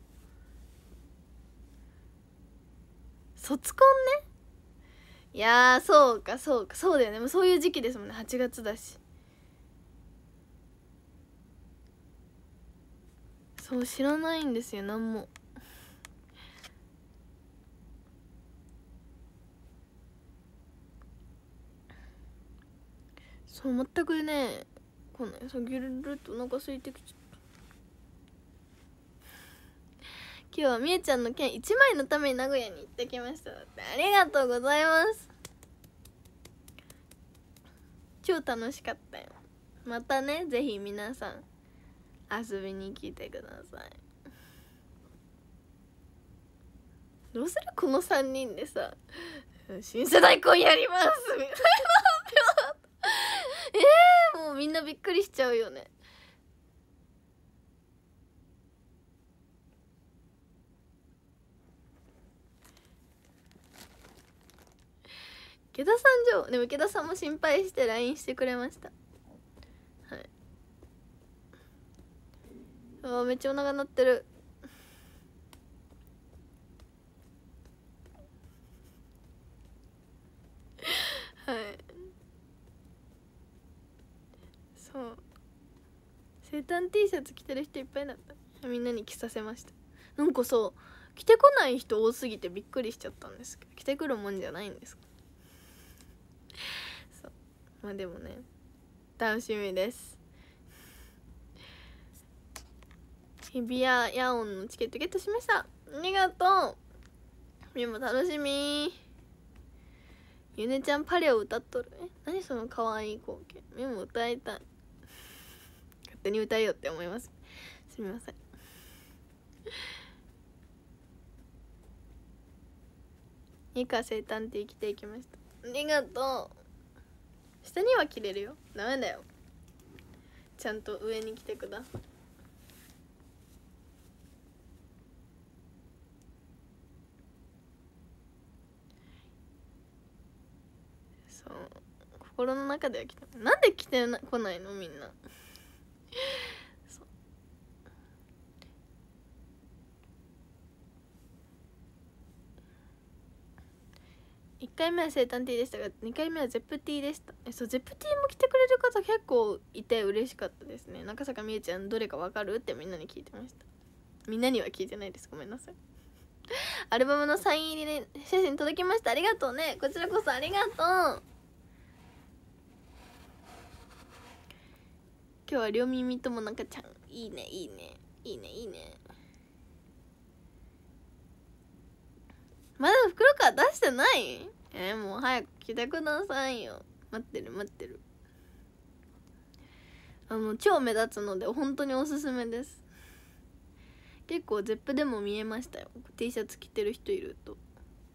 S1: 卒コンね。いやーそうかそうかそうだよね。もうそういう時期ですもんね。はちがつだし。そう知らないんですよ何も。 そう全くねこんないそうギュルルっとお腹空いてきちゃった。今日はみえちゃんの券いちまいのために名古屋に行ってきました。ありがとうございます。超楽しかったよ。またねぜひ皆さん遊びに来てください。どうするこのさんにんでさ新世代婚やりますみたいな発表えー、もうみんなびっくりしちゃうよね。池田さん上でも池田さんも心配して ライン してくれました。はい。あーめっちゃお腹鳴ってる。はい。そう生誕 T シャツ着てる人いっぱいだった。みんなに着させました。なんかそう着てこない人多すぎてびっくりしちゃったんですけど、着てくるもんじゃないんですか。そうまあでもね楽しみです。日比谷野音のチケットゲットしました。ありがとう。みんも楽しみ。ゆねちゃんパレを歌っとる。え何その可愛い光景。みんも歌いたい。勝手に歌えよって思います。すみません。以下生誕って生きていきました。ありがとう。下には着れるよ。ダメだよ。ちゃんと上に着てください。そう心の中では着てなんで着てな来ないのみんな。そういっかいめは生誕 T でしたがにかいめはゼップ T でした。えそうゼップ T も着てくれる方結構いて嬉しかったですね。中坂みえちゃんどれかわかるってみんなに聞いてました。みんなには聞いてないです、ごめんなさい。アルバムのサイン入りで写真届きました。ありがとうね。こちらこそありがとう。今日は両耳ともなかちゃんいいねいいねいいねいいね。まだ袋から出してない？えー、もう早く来てくださいよ。待ってる待ってる。あの超目立つので本当におすすめです。結構ゼップでも見えましたよ。 T シャツ着てる人いると。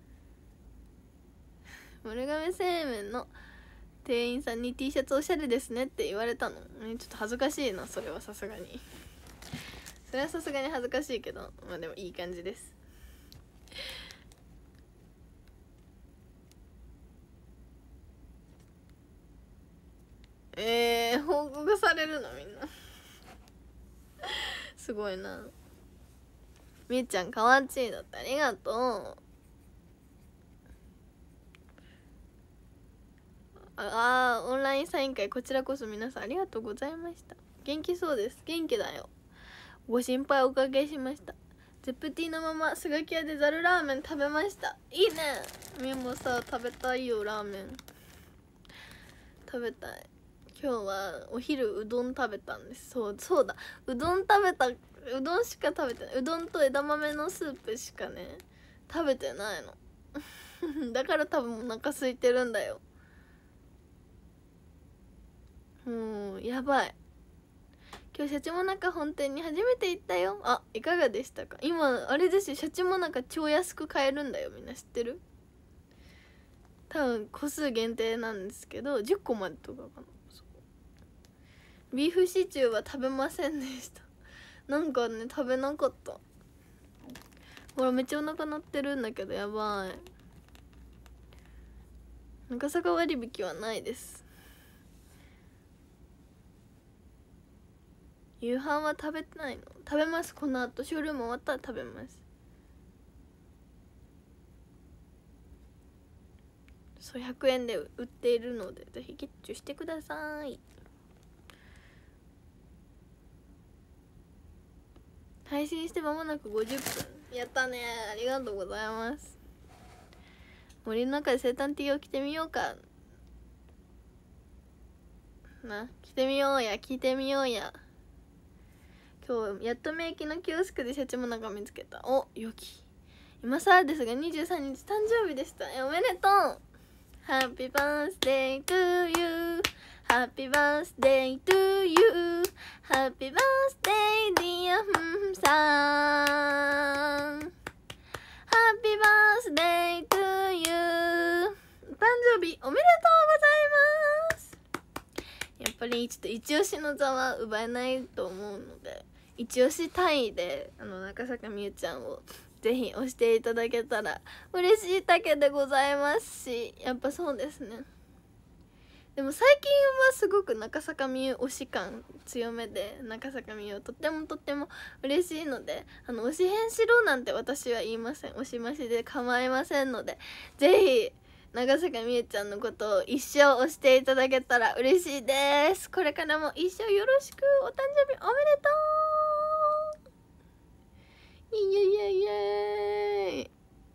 S1: 丸亀製麺の店員さんに T シャツおしゃれですねって言われたの、ね、ちょっと恥ずかしいな。それはさすがにそれはさすがに恥ずかしいけどまあでもいい感じです。えー、報告されるのみんなすごいな。みーちゃんかわちいだってありがとう。ああオンラインサイン会こちらこそ皆さんありがとうございました。元気そうです。元気だよ。ご心配おかけしました。ゼップティーのままスガキ屋でざるラーメン食べました。いいね。みもさ食べたいよラーメン。食べたい。今日はお昼うどん食べたんです。そうそうだうどん食べた。うどんしか食べてない。うどんと枝豆のスープしかね食べてないのだから多分お腹空いてるんだよ。もうやばい。今日シャチモナカ本店に初めて行ったよ。あ、いかがでしたか。今あれですよ、シャチモナカ超安く買えるんだよ。みんな知ってる？多分個数限定なんですけどじゅっこまでとかかな。ビーフシチューは食べませんでした。なんかね食べなかった。ほらめっちゃお腹鳴ってるんだけどやばい。中坂割引はないです。夕飯は食べないの？食べます。この後ショールーム終わったら食べます。そうひゃくえんで売っているのでぜひゲッチュしてください。配信して間もなくごじゅっぷん。やったね、ありがとうございます。森の中で生誕 T を着てみようか。 な、来てみようや、聞いてみようや。今日やっと名機のキオスクでシャチモナカ見つけた。お、よき。今更ですがにじゅうさんにち誕生日でした。え、おめでとう。ハッピーバースデートゥーユー、ハッピーバースデートゥーユー、ハッピーバースデーディアフンさん、ハッピーバースデートゥーユー。お誕生日おめでとうございます。やっぱりちょっと一押しの座は奪えないと思うので、一押し単位であの中坂美優ちゃんをぜひ押していただけたら嬉しいだけでございますし、やっぱそうですね。でも最近はすごく中坂美優推し感強めで、中坂美優とってもとっても嬉しいので、あの推し変しろなんて私は言いません。推し増しで構いませんので、ぜひ長坂美優ちゃんのことを一生推していただけたら嬉しいです。これからも一生よろしく。お誕生日おめでとう。イエイエイエイ。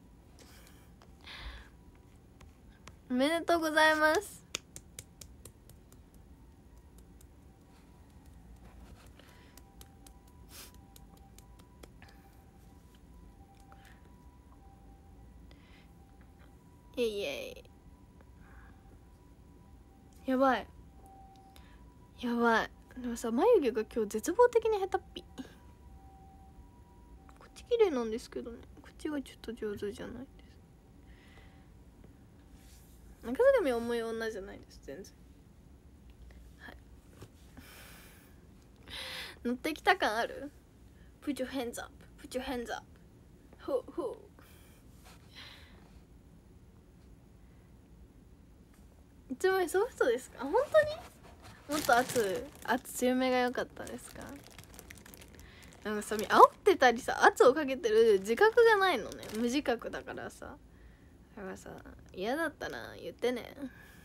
S1: おめでとうございます。イエイエイ。やばいやばい。でもさ、眉毛が今日絶望的に下手っぴ。こっち綺麗なんですけどね、こっちがちょっと上手じゃないです。中坂美重い女じゃないです、全然。はい。乗ってきた感ある？ Put your hands up, put your hands up. ほうほう。いつもよりソフトですか？本当に？もっと圧圧強めが良かったですか？なんかさ、煽ってたりさ、圧をかけてる自覚がないのね。無自覚だからさ。だからさ、嫌だったら言ってね。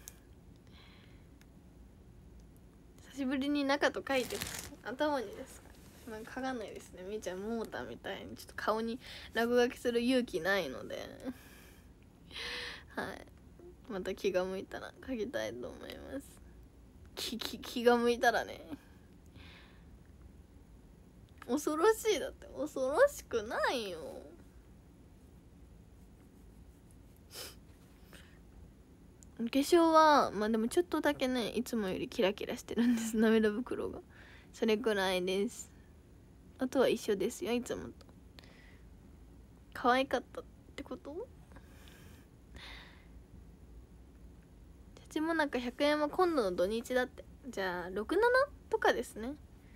S1: 久しぶりに中と書いて頭にですか？なんか書かないですね。みーちゃんモーターみたいにちょっと顔に落書きする勇気ないのではい、また気が向いたら書きたいと思います。気, 気, 気が向いたらね。恐ろしい。だって恐ろしくないよ。お化粧はまあでもちょっとだけね、いつもよりキラキラしてるんです、涙袋が。それくらいです。あとは一緒ですよ、いつもと。可愛かったってこと？シャチモナカひゃくえんは今度の土日だって。じゃあろく、ななとかですね。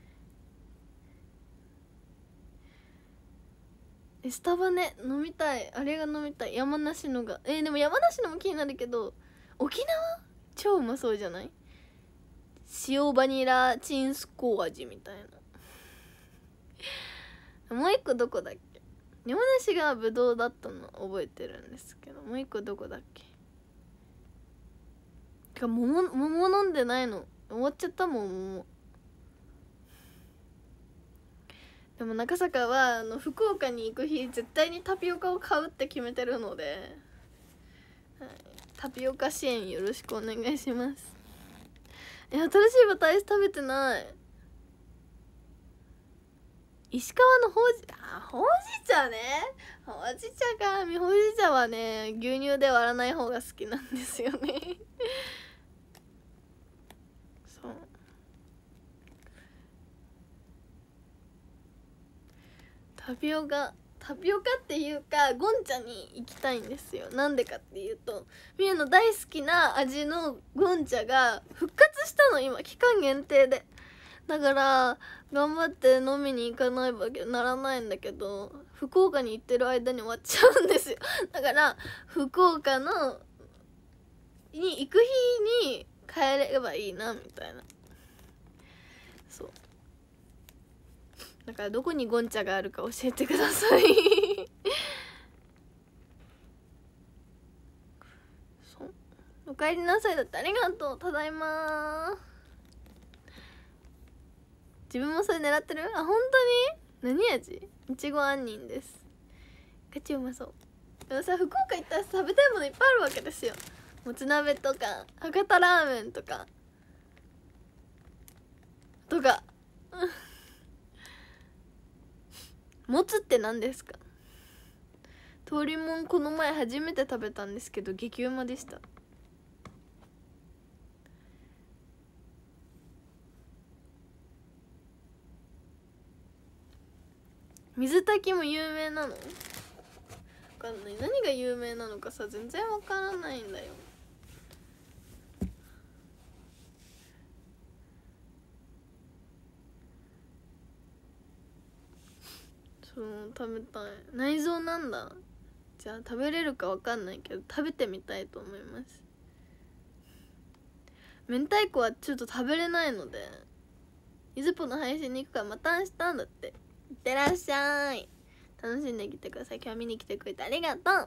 S1: スタバね、飲みたい。あれが飲みたい。山梨のが。えー、でも山梨のも気になるけど、沖縄超うまそうじゃない？塩バニラチンスコー味みたいな。もう一個どこだっけ？山梨がブドウだったの覚えてるんですけど、もう一個どこだっけ？てか桃、桃飲んでないの。終わっちゃったもん、桃。でも中坂はあの福岡に行く日絶対にタピオカを買うって決めてるので、はい、タピオカ支援よろしくお願いします。え、新しいバターアイス食べてない。石川のほうじあほうじ茶ね。ほうじ茶か。みほうじ茶はね、牛乳で割らない方が好きなんですよねそう、タピオカタピオカっていうかゴンチャに行きたいんですよ。なんでかっていうと、みゆの大好きな味のゴンチャが復活したの、今期間限定で。だから頑張って飲みに行かないわけならないんだけど、福岡に行ってる間に終わっちゃうんですよ。だから福岡のに行く日に帰ればいいなみたいな。そうだからどこにゴンチャがあるか教えてくださいそう、おかえりなさいだって。ありがとう。ただいま。自分もそれ狙ってる？あ、本当に？何味？いちご杏仁です。ガチうまそう。でもさ、福岡行ったら食べたいものいっぱいあるわけですよ。もつ鍋とか博多ラーメンとかとかもつって何ですか？通りもんこの前初めて食べたんですけど激うまでした。水炊きも有名なの？分かんない。何が有名なのかさ全然分からないんだよ。そう食べたい。内臓なんだ。じゃあ食べれるか分かんないけど食べてみたいと思います。明太子はちょっと食べれないので、ゆずぽの配信に行くからまた明日だって。いってらっしゃい。楽しんできてください。今日見に来てくれてありがと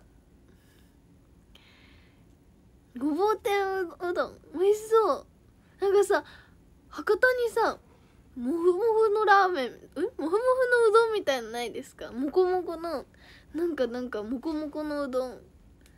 S1: う。ごぼう天うどん美味しそう。なんかさ博多にさもふもふのラーメン、んもふもふのうどんみたいなのないですか？もこもこのなんかなんかもこもこのうどん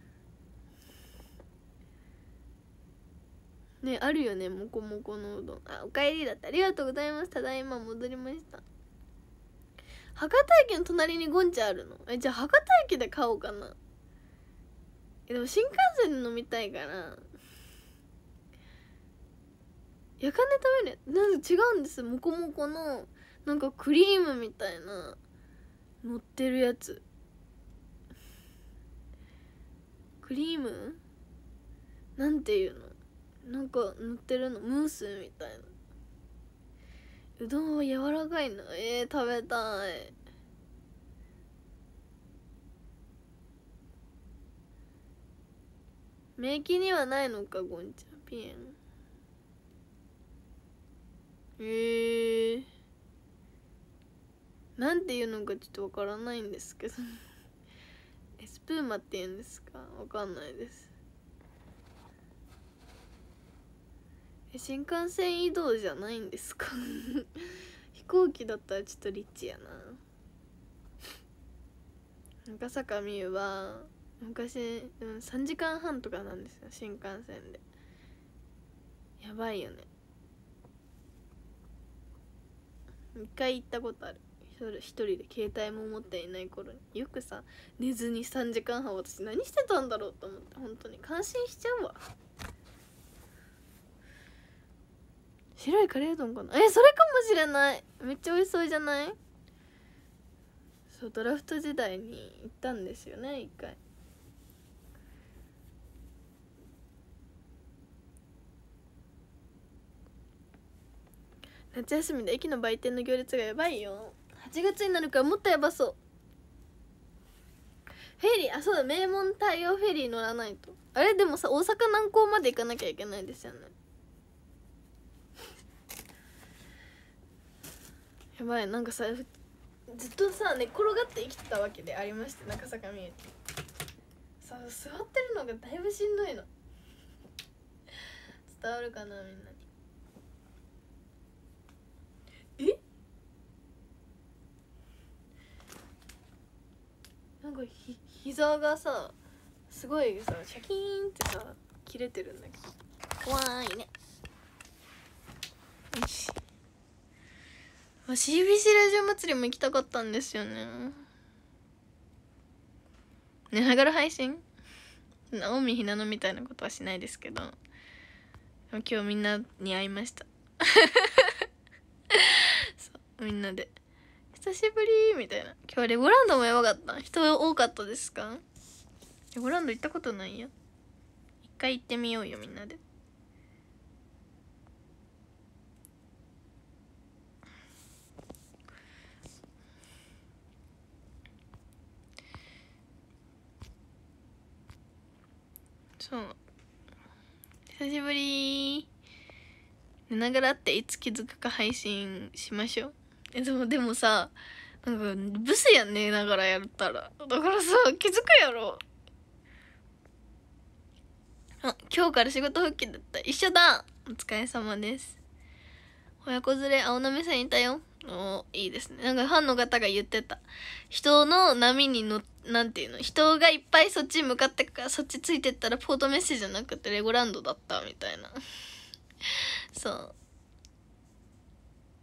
S1: ね、あるよね、もこもこのうどん。あ、おかえりだって。ありがとうございます。ただいま戻りました。博多駅の隣にゴンチャあるの？え、じゃあ博多駅で買おうかな。え、でも新幹線で飲みたいからやかね食べる。なんか違うんです。もこもこのなんかクリームみたいな乗ってるやつ。クリームなんていうの、なんか乗ってるのムースみたいな。うどんは柔らかいの。えー、食べたい。名駅にはないのか、ゴンチャピエン。えー、なんていうのかちょっとわからないんですけどエスプーマっていうんですか、わかんないです。え、新幹線移動じゃないんですか飛行機だったらちょっとリッチやな。赤坂美優は昔、うん、さんじかんはんとかなんですよ、新幹線で。やばいよね。一回行ったことある。一人で携帯も持っていない頃に。よくさ寝ずにさんじかんはん私何してたんだろうと思って、本当に感心しちゃうわ。白いカレーうどんかな。え、それかもしれない。めっちゃ美味しそうじゃない？そう、ドラフト時代に行ったんですよね、一回。夏休みで駅の売店の行列がやばいよ。はちがつになるからもっとやばそう。フェリー、あ、そうだ、名門対応フェリー乗らないと。あれでもさ、大阪南港まで行かなきゃいけないですよね。やばい、なんかさずっとさ寝転がって生きてたわけでありまして、中坂美優さ、座ってるのがだいぶしんどいの。伝わるかな、みんなに。え、なんかひ膝がさすごいさシャキーンってさ切れてるんだけど怖いね。よし、シービーシー ラジオ祭りも行きたかったんですよね。寝ながら配信、直美ひなのみたいなことはしないですけど、今日みんなに会いましたそうみんなで久しぶりみたいな。今日レゴランドもやばかった。人多かったですか？レゴランド行ったことないよ。一回行ってみようよ、みんなで。そう、久しぶり。寝ながらっていつ気づくか配信しましょう。え、でもでもさ、なんかブスやん、寝ながらやったら。だからさ、気づくやろ。あ、今日から仕事復帰だった。一緒だ。お疲れ様です。親子連れ青波さんいたよ。お、いいですね。なんかファンの方が言ってた。人の波にの、なんていうの、人がいっぱいそっち向かってからそっちついてったらポートメッセージじゃなくてレゴランドだったみたいなそう。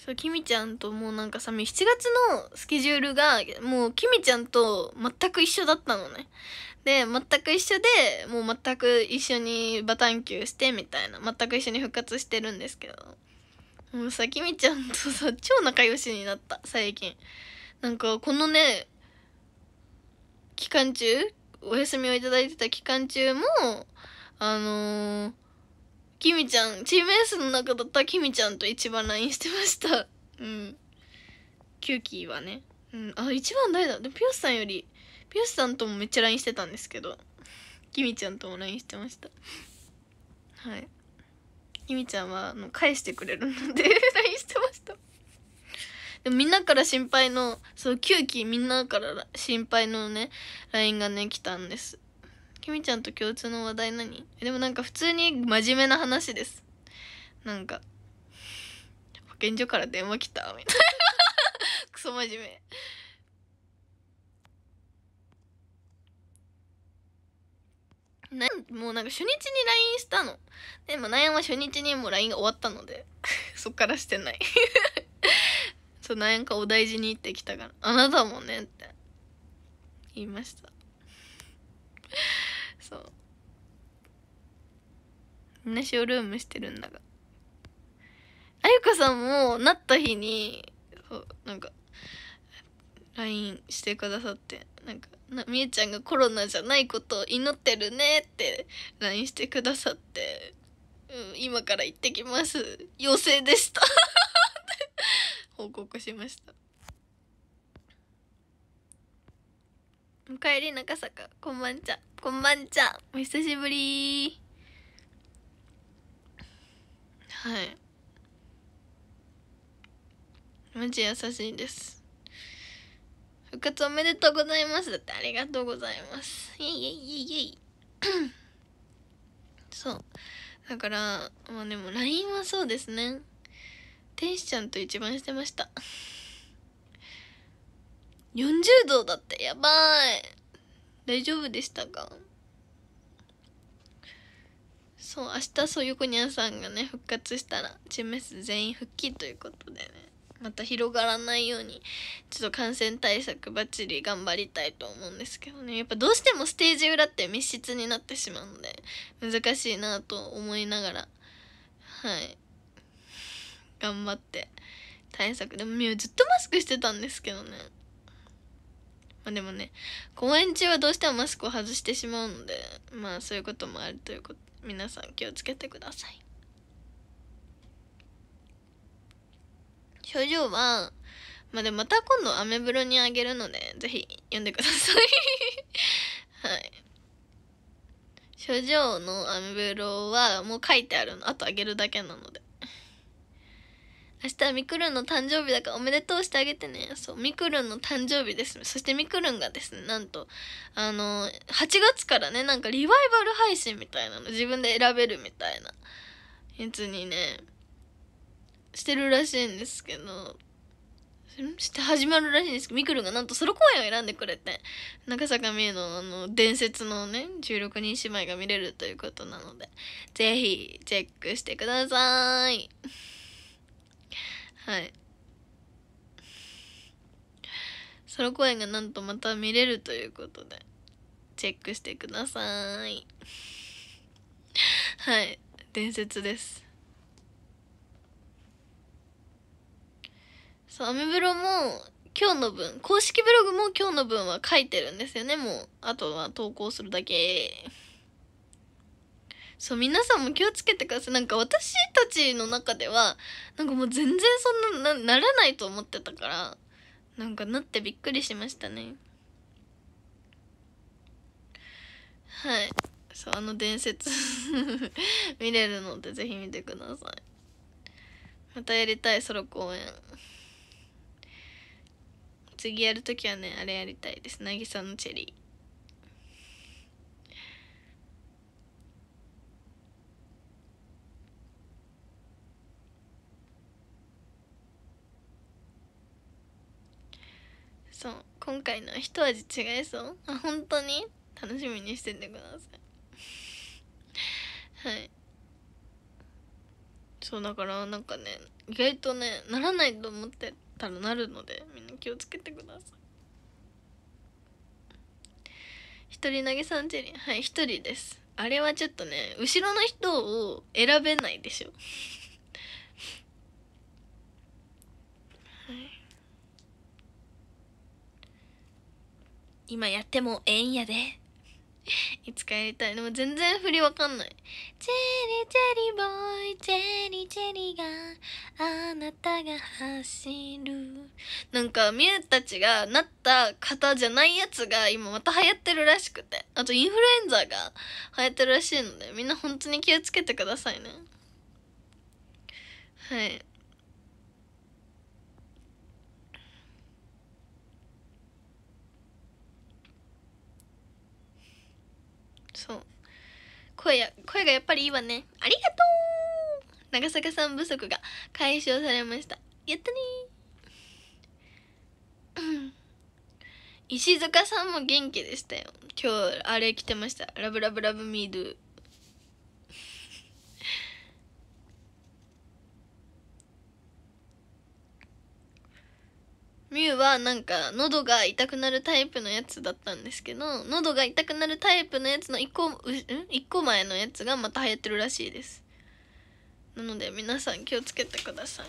S1: そう、きみちゃんともうなんかさ、しちがつのスケジュールがもうきみちゃんと全く一緒だったのね。で、全く一緒で、もう全く一緒にバタンキューしてみたいな、全く一緒に復活してるんですけど、もうさ、きみちゃんとさ、超仲良しになった、最近。なんか、このね、期間中、お休みをいただいてた期間中も、あのー、きみちゃん、チーム S の中だったらきみちゃんと一番 ライン してました。うん。キューキーはね。うん。あ、一番誰だ？でもピヨスさんより、ピヨスさんともめっちゃ ライン してたんですけど、きみちゃんとも ライン してました。はい。きみちゃんは、あの、返してくれるので、ライン してました。でもみんなから心配の、そう、キューキーみんなから心配のね、ライン がね、来たんです。きみちゃんと共通の話題何？でもなんか普通に真面目な話です。なんか、保健所から電話来たみたいな。クソ真面目。なもうなんか初日に ライン したの。でもナヤンは初日にもう ライン が終わったので、そっからしてない。そう、ナヤンかお大事に行ってきたから、あなたもねって言いました。そう。みんなショールームしてるんだが。あゆかさんもなった日に、そう、なんか、ライン してくださって、なんか、なみえちゃんがコロナじゃないことを祈ってるねって ライン してくださって、うん、今から行ってきます。陽性でした。報告しました。おかえり中坂、こんばんちゃ。こんばんちゃ。お久しぶり。はい。マジ優しいです。復活おめでとうございます。だってありがとうございます。イェイイェイイェイイェイ。そう。だから、まあでも ライン はそうですね。天使ちゃんと一番してました。よんじゅうどだって、やばい。大丈夫でしたか？そう、明日そう横にゃんさんがね復活したらチーム S 全員復帰ということでね、また広がらないようにちょっと感染対策バッチリ頑張りたいと思うんですけどね。やっぱどうしてもステージ裏って密室になってしまうので難しいなと思いながら、はい頑張って対策。でもみゆずっとマスクしてたんですけどね。まあでもね、公演中はどうしてもマスクを外してしまうので、まあそういうこともあるということ、皆さん気をつけてください。症状は、まあでもまた今度アメブロにあげるので、ぜひ読んでください。はい。症状のアメブロはもう書いてあるの。あとあげるだけなので。明日はみくるんの誕生日だからおめでとうしてあげてね。そう、みくるんの誕生日です。そしてみくるんがですね、なんと、あの、はちがつからね、なんかリバイバル配信みたいなの自分で選べるみたいなやつにね、してるらしいんですけど、して始まるらしいんですけど、みくるんがなんとソロ公演を選んでくれて、中坂美恵のあの、伝説のね、じゅうろくにん姉妹が見れるということなので、ぜひチェックしてください。はい。ソロ公演がなんとまた見れるということで、チェックしてください。はい。伝説です。そう、アメブロも今日の分、公式ブログも今日の分は書いてるんですよね、もう。あとは投稿するだけ。そう、皆さんも気をつけてください。なんか私たちの中では、なんかもう全然そんな、な、ならないと思ってたから、なんかなってびっくりしましたね。はい。そう、あの伝説見れるのでぜひ見てください。またやりたいソロ公演。次やるときはね、あれやりたいです。なぎさのチェリー。そう、今回の一味違いそう。あ、本当に楽しみにしててください。はい。 そうだからなんかね、意外とねならないと思ってたらなるので、みんな気をつけてください。一人投げさんチェリー、はい、一人です。あれはちょっとね、後ろの人を選べないでしょはい、今やってもええんやでいつかやりたい。でも全然振りわかんない。チェリチェリボーイ、チェリチェリがあなたが走る。なんかミュウたちがなった方じゃないやつが今また流行ってるらしくて、あとインフルエンザが流行ってるらしいので、みんな本当に気をつけてくださいね。はい、そう、声や声がやっぱりいいわね。ありがとう。長坂さん不足が解消されました。やったねー石塚さんも元気でしたよ。今日あれ着てました。ラブラブラブミードゥミュウはなんか喉が痛くなるタイプのやつだったんですけど、喉が痛くなるタイプのやつの一個、う、ん一個前のやつがまた流行ってるらしいです。なので皆さん気をつけてくださ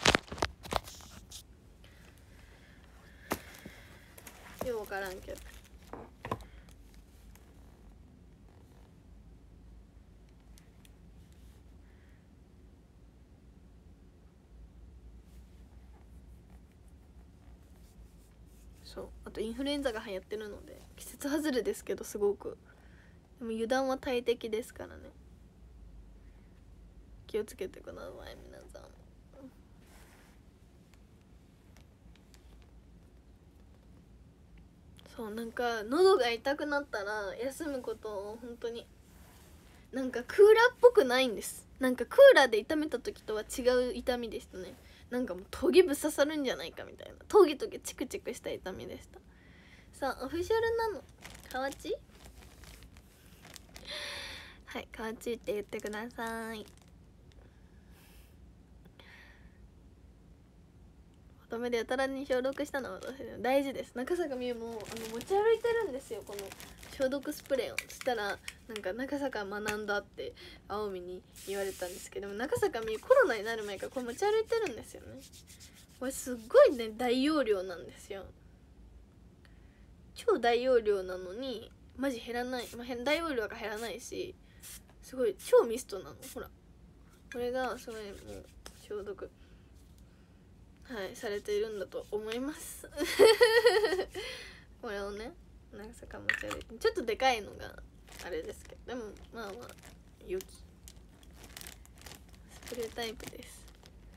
S1: い。ようわからんけど。そう、あとインフルエンザが流行ってるので季節外れですけど、すごくでも油断は大敵ですからね。気をつけてください皆さん。そうなんか喉が痛くなったら休むことを本当になんかクーラーっぽくないんです。なんかクーラーで痛めた時とは違う痛みでしたね。なんかもうトゲぶ刺さるんじゃないかみたいな、トゲトゲチクチクした痛みでした。さあオフィシャルなの河内はい、河内って言ってください。ダメでやたらに消毒したのは私大事です。中坂美優もあの持ち歩いてるんですよ、この消毒スプレーを。そしたらなんか中坂学んだって青海に言われたんですけども、中坂美優コロナになる前からこれ持ち歩いてるんですよね。これすっごいね大容量なんですよ。超大容量なのにマジ減らない、まあ、大容量が減らないし、すごい超ミストなの。ほらこれがすごいもう消毒はいされているんだと思いますこれをね長坂持ち歩いて、ちょっとでかいのがあれですけど、でもまあまあ良きスプレータイプです。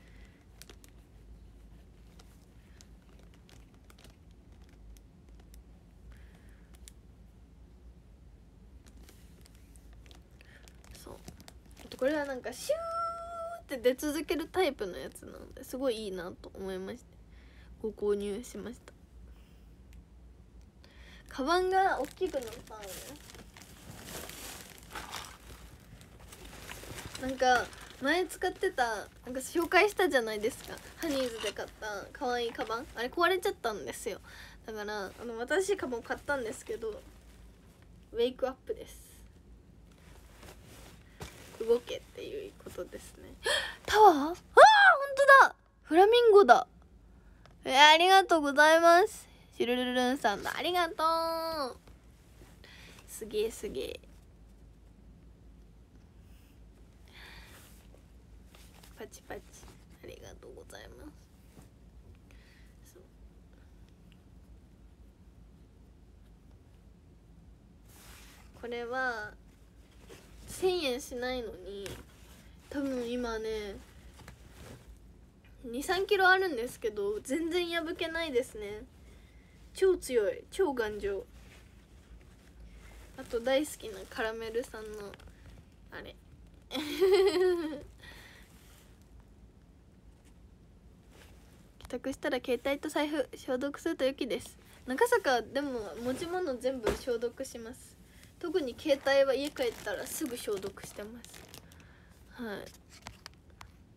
S1: そう、あとこれはなんかシューって出続けるタイプのやつなのですごいいいなと思いましてご購入しました。カバンが大きくなったのね。なんか前使ってたなんか紹介したじゃないですか、ハニーズで買った可愛いカバン、あれ壊れちゃったんですよ。だからあの私カバン買ったんですけどウェイクアップです。動けっていうことですね。タワー、あーほんとだ、フラミンゴだ。えー、ありがとうございます。シルルルルンさんだ、ありがとう。すげえすげえ。パチパチありがとうございます。そうこれはせんえんしないのに多分今ねにさんキロあるんですけど全然破けないですね。超強い、超頑丈。あと大好きなカラメルさんのあれ帰宅したら携帯と財布消毒すると良きです。長坂でも持ち物全部消毒します。特に携帯は家帰ったらすぐ消毒してます。はい、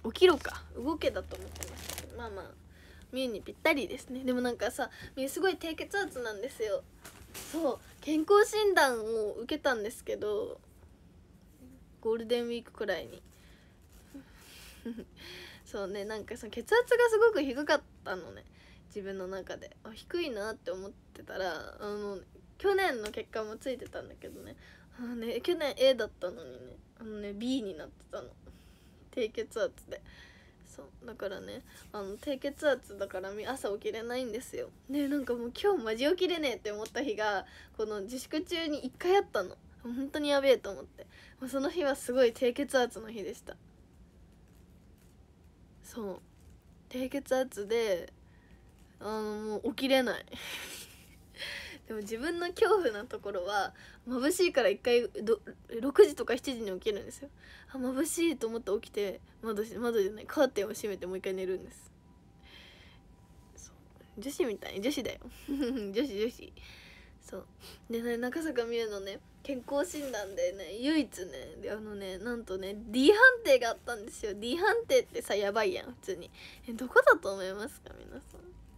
S1: 起きろか動けだと思ってましたけど、まあまあみゆにぴったりですね。でもなんかさ、みゆすごい低血圧なんですよ。そう健康診断を受けたんですけど、ゴールデンウィークくらいにそうね、なんかその血圧がすごく低かったのね、自分の中で。あ、低いなって思ってたら、あの去年の結果もついてたんだけどね、あのね去年 A だったのにね、あのね B になってたの、低血圧で。そうだからね、あの低血圧だから朝起きれないんですよ。でなんかもう今日マジ起きれねえって思った日がこの自粛中にいっかいあったの。本当にやべえと思って、もうその日はすごい低血圧の日でした。そう低血圧であのもう起きれないでも自分の恐怖なところは、眩しいから一回ろくじとかしちじに起きるんですよ。あ、眩しいと思って起きて窓窓じゃないカーテンを閉めてもう一回寝るんです。そう女子みたい、女子だよ女子女子。そうでね、中坂美優のね健康診断でね唯一ね、あのねなんとね D 判定があったんですよ。 D 判定ってさやばいやん普通に。えどこだと思いますか皆さん。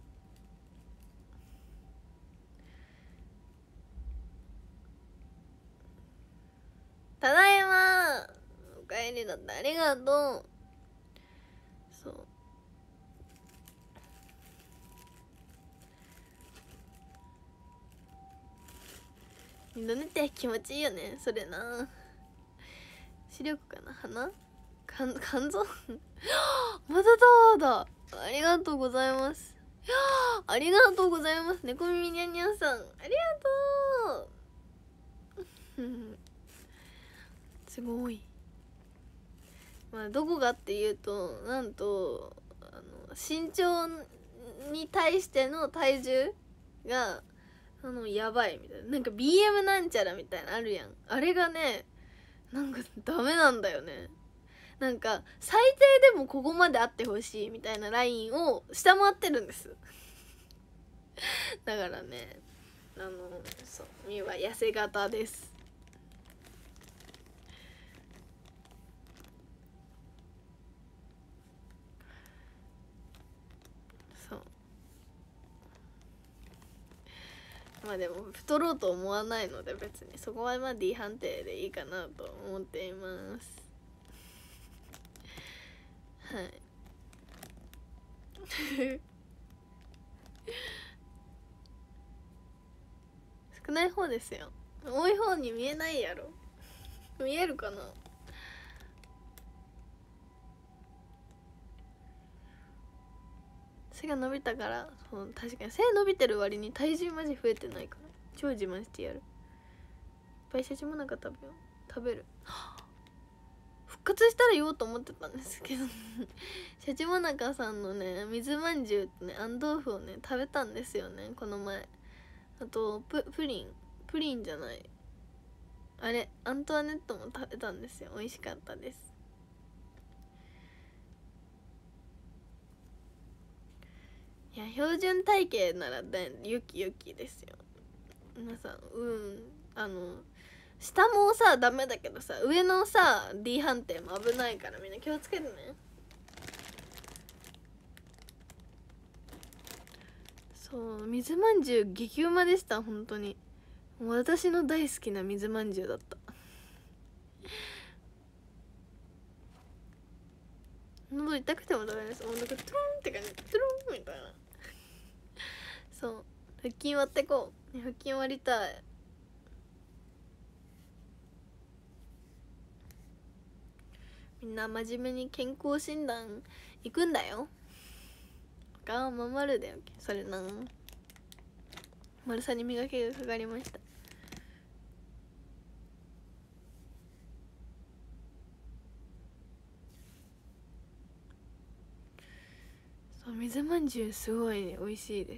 S1: ただいまおかえりだってありがとう。そう犬って気持ちいいよねそれな。視力かな、鼻肝肝臓またタワーだ。ありがとうございます。ありがとうございます。猫耳にゃんにゃんさんありがとうすごい。まあどこがっていうと、なんとあの身長に対しての体重があのやばいみたいな、なんか ビーエム なんちゃらみたいなあるやん。あれがねなんかダメなんだよね。なんか最低でもここまであってほしいみたいなラインを下回ってるんですだからね、あのそうみゆは痩せ型です。そうまあでも太ろうと思わないので別にそこはまあ D 判定でいいかなと思っていますはい少ない方ですよ。多い方に見えないやろ。見えるかな。背が伸びたから。そう、確かに背伸びてる割に体重マジ増えてないから超自慢してやる。いっぱいシャチモナカ食べよう。食べる復活したら言おうと思ってたんですけどシャチモナカさんのね水まんじゅうとねあん豆腐をね食べたんですよねこの前。あとププリンプリンじゃないあれアントワネットも食べたんですよ。美味しかったです。いや標準体型ならねユキユキですよ皆さん。うんあの下もさダメだけどさ上のさ D 判定も危ないからみんな気をつけてね。そう水まんじゅう激うまでした本当に。私の大好きな水まんじゅうだった喉痛くても食べないです。もうなんかトゥルンって感じ、トゥルンみたいなそう腹筋割ってこう腹筋割りたい。みんな真面目に健康診断行くんだよ。我慢守るだよそれな。丸さんに磨きがかかりました。そう水まんじゅうすごいね美味しいです。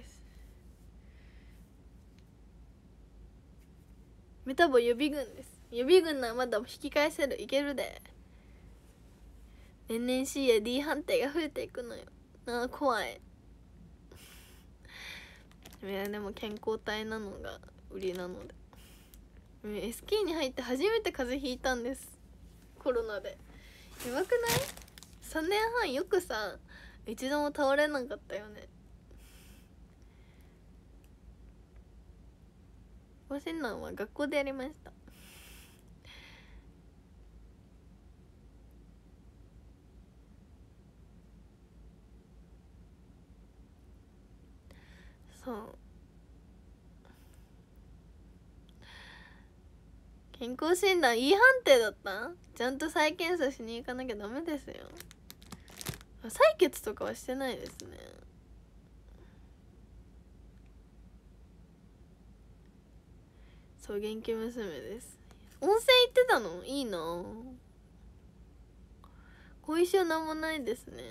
S1: メタボ予備軍です。予備軍ならまだ引き返せるいけるで。年々 C や D 判定が増えていくのよ。あー怖いいやでも健康体なのが売りなので。 エスケー に入って初めて風邪ひいたんですコロナで。やばくない？ さんねんはんよくさ一度も倒れなかったよね。ご診断は学校でやりました。そう、健康診断 E 判定だった？ちゃんと再検査しに行かなきゃダメですよ。採血とかはしてないですね。そう、元気娘です。温泉行ってたの？いいな。後遺症なんもないですね。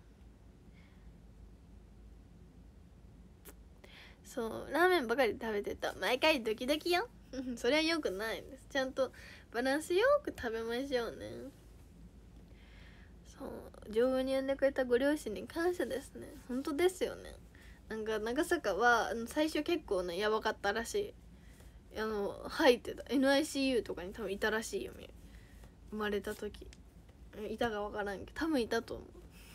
S1: そう、ラーメンばかり食べてた。毎回ドキドキよ。それはよくないです。ちゃんとバランスよく食べましょうね。そう、丈夫に産んでくれたご両親に感謝ですね。本当ですよね。なんか長坂は最初結構ねやばかったらしい。あの入ってた エヌアイシーユー とかに多分いたらしいよ。生まれた時いたか分からんけど多分いたと思う。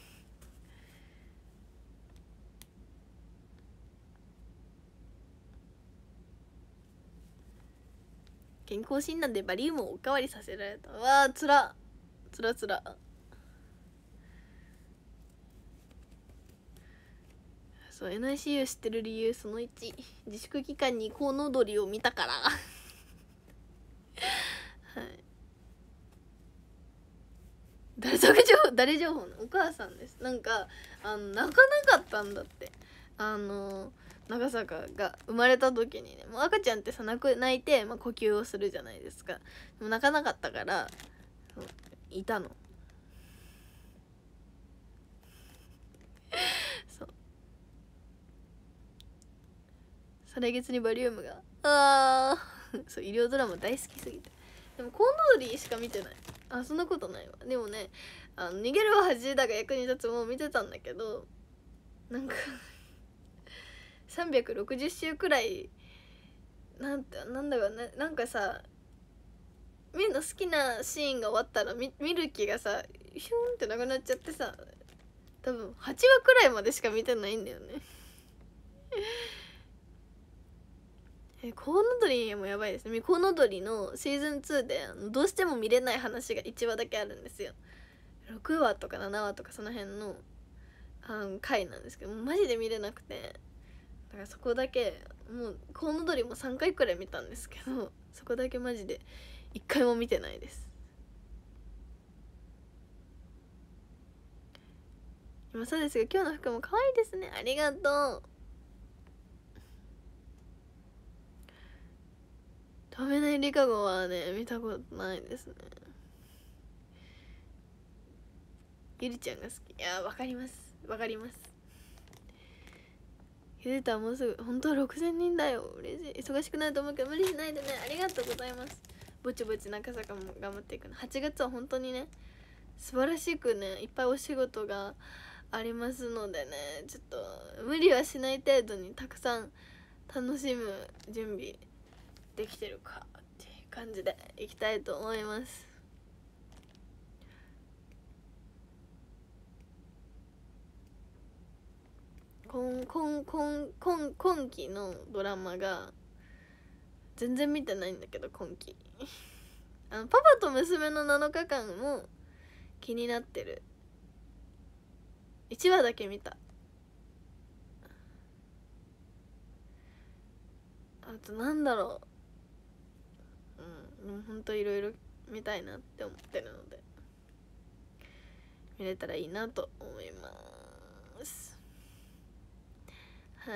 S1: 健康診断でバリウムをおかわりさせられた。わあつらつらつら。そう エヌアイシーユー 知ってる理由そのいち、自粛期間にコウノドリを見たからはい。誰情報誰情報のお母さんです。なんかあの泣かなかったんだって。あの長坂が生まれた時にね、もう赤ちゃんってさ泣く泣いて、まあ、呼吸をするじゃないですか。でも泣かなかったからいたのそう、それ月にバリウムがあーそう医療ドラマ大好きすぎて。でもコウノドリしか見てない。あ、そんなことないわ。でもね、あの逃げるは恥だが役に立つも見てたんだけど、なんかさんびゃくろくじゅっ週くらいなんてなんだろうね、なんかさ見るの好きなシーンが終わったら 見, 見る気がさヒューンってなくなっちゃってさ、多分はちわくらいまでしか見てないんだよねえコウノドリもやばいですね。コウノドリのシーズンツーであのどうしても見れない話がいちわだけあるんですよ。ろくわとかななわとかその辺のあの回なんですけど、マジで見れなくて、だからそこだけもうコウノドリもさんかいくらい見たんですけど、そこだけマジでいっかいも見てないです。今そうですが今日の服も可愛いですね。ありがとう。食べないリカゴはね見たことないですね。ゆりちゃんが好き。いやわかりますわかります。ゆでたもうすぐ本当はろくせんにんだよ。嬉しい。忙しくなると思うけど無理しないでね。ありがとうございます。ぼちぼち中坂も頑張っていくの。はちがつは本当にね素晴らしくねいっぱいお仕事がありますのでね、ちょっと無理はしない程度にたくさん楽しむ準備できてるかっていう感じでいきたいと思います。今今今今今期のドラマが全然見てないんだけど、今期あのパパと娘のなのかかんも気になってる。いちわだけ見た。あとなんだろう、うん、ほんといろいろ見たいなって思ってるので見れたらいいなと思います。はい。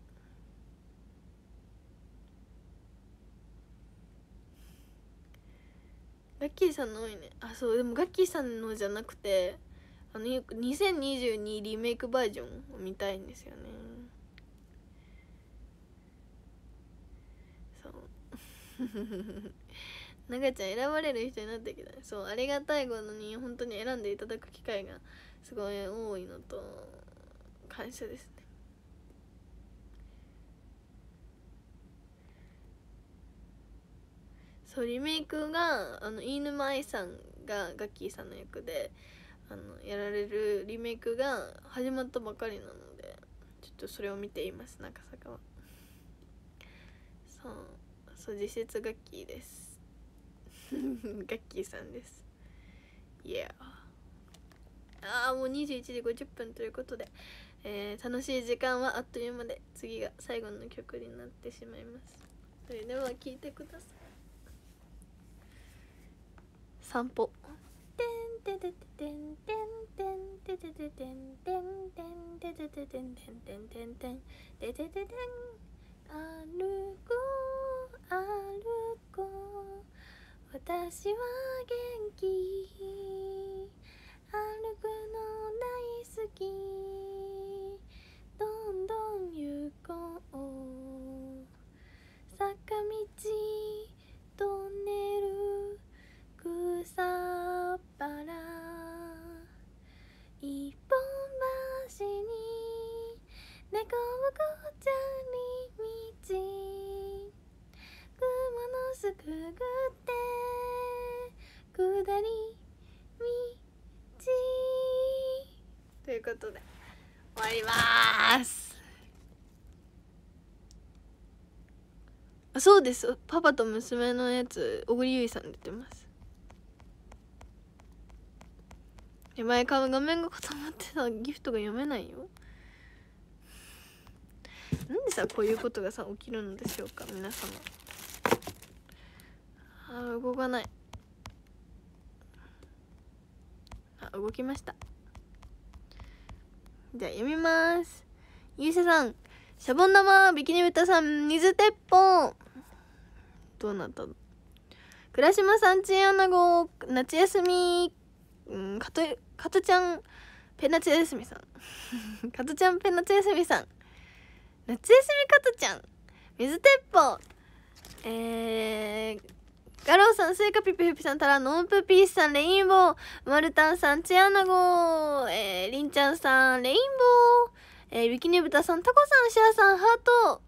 S1: ガッキーさんの多いね。あ、そうでもガッキーさんのじゃなくてあのにせんにじゅうにリメイクバージョンを見たいんですよね。そうながちゃん選ばれる人になってきた。そうありがたいことに本当に選んでいただく機会がすごい多いのと感謝ですね。そうリメイクがあの飯沼愛さんがガッキーさんの役で、 あのやられるリメイクが始まったばかりなので、ちょっとそれを見ています。中坂はそうそう、実質ガッキーですガッキーさんです。いや、ああもうにじゅういちじごじゅっぷんということで、えー、楽しい時間はあっという間で、次が最後の曲になってしまいます。それでは聴いてください。散歩。てんててててんてんてんててててんてんてんててててんてんてんてんてんててててん、歩こう歩こう私は元気、歩くの大好き、どんどん行こう、坂道トンネル草っぱら、一本橋に猫をごちゃり道、雲のすくぐって下り道ということで終わります。あ、そうです、パパと娘のやつ小栗ゆいさん出てます。手前から画面が固まってさ、ギフトが読めないよ。なんでさこういうことがさ起きるのでしょうか皆様。あ、動かない。あ、動きました。じゃあ読みます。ゆうせさん、シャボン玉、ビキニブタさん、水鉄砲。どうなったの？倉島さん、ちんアナゴ、夏休み、うん、かと、かとちゃん、ペ夏休みさん。かとちゃん、ペ夏休みさん。夏休みかとちゃん、水鉄砲。えー、ガローさん、スイカピピピピさん、タラノンプピースさん、レインボー、マルタンさん、チアナゴ、えー、リンちゃんさん、レインボー、えー、ビキニブタさん、タコさん、シャアさん、ハート、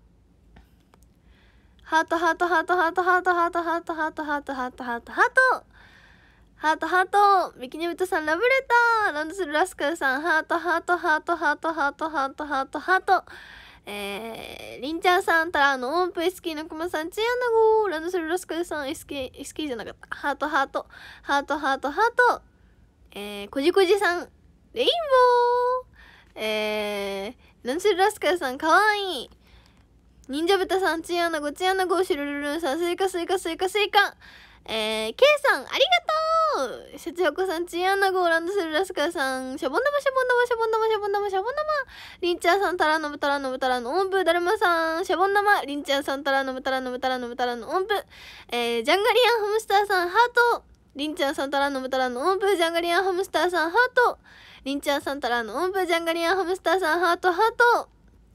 S1: ハートハートハートハートハートハートハートハートハートハートハートハートハートハート、ビキニブタさん、ラブレター、ランドセルラスカルさん、ハートハートハートハートハートハートハートハート、えー、リンちゃんさん、タラの音符、エスキーのクマさん、チアナゴー、ランドセルラスカルさん、エスキー、エスキーじゃなかった、ハートハートハートハートハート、えー、こじこじさん、レインボー、えー、ランドセルラスカルさん、かわいい、忍者豚さん、チアナゴ、チアナゴ、シュルルルンさん、スイカスイカスイカスイカ、えー、ケイさん、ありがとう、シャチホコさん、チアナゴ、ランドセルラスカルさん、シャボン玉、シャボン玉、シャボン玉、シャボン玉、シャボン玉、リンちゃんさん、タラノブタラノブタラの音符、だるまさん、シャボン玉、リンちゃんさん、タラノブタラノブタラノブタラの音符、えー、ジャンガリアンハムスターさん、ハート、リンちゃんさん、タラノブタラの音符、ジャンガリアンハムスターさん、ハート、リンちゃんさん、タラの音符、ジャンガリアンハムスターさん、ハート、ハート、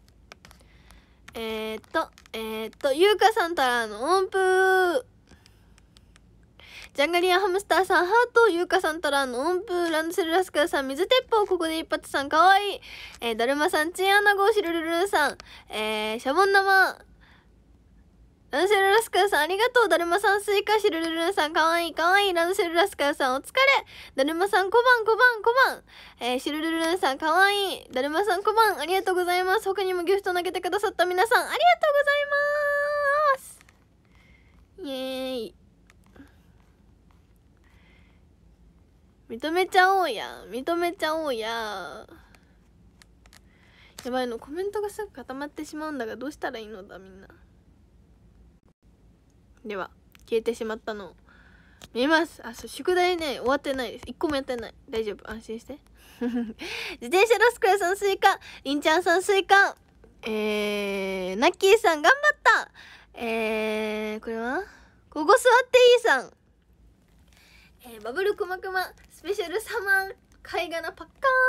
S1: えーっと、えーっと、ゆうかさん、タラの音符、ジャンガリアンハムスターさん、ハート、ゆうかさん、タラの音符、ランドセルラスカルさん、水鉄砲、ここで一発さん、かわいい、えー、だるまさん、チンアナゴ、シルルルンさん、えー、シャボン玉、ランドセルラスカルさん、ありがとう、だるまさん、スイカ、シルルルンさん、かわいい、かわいい、ランドセルラスカルさん、お疲れ、だるまさん、小判、小判、小判、えー、シルルルンさん、かわいい、だるまさん、小判、ありがとうございます。他にもギフト投げてくださった皆さん、ありがとうございます。イエーイ。認めちゃおうや、認めちゃおうや。やばいの、コメントがすぐ固まってしまうんだが、どうしたらいいのだみんな。では消えてしまったのを見ます。あ、そう、宿題ね終わってないです。一個もやってない。大丈夫、安心して自転車ラスクラさん、スイカ、りんちゃんさん、スイカ、えー、ナッキーさん頑張った、えー、これはここ座っていいさん、えー、バブルくまくまスペシャルサマー貝殻パッカーン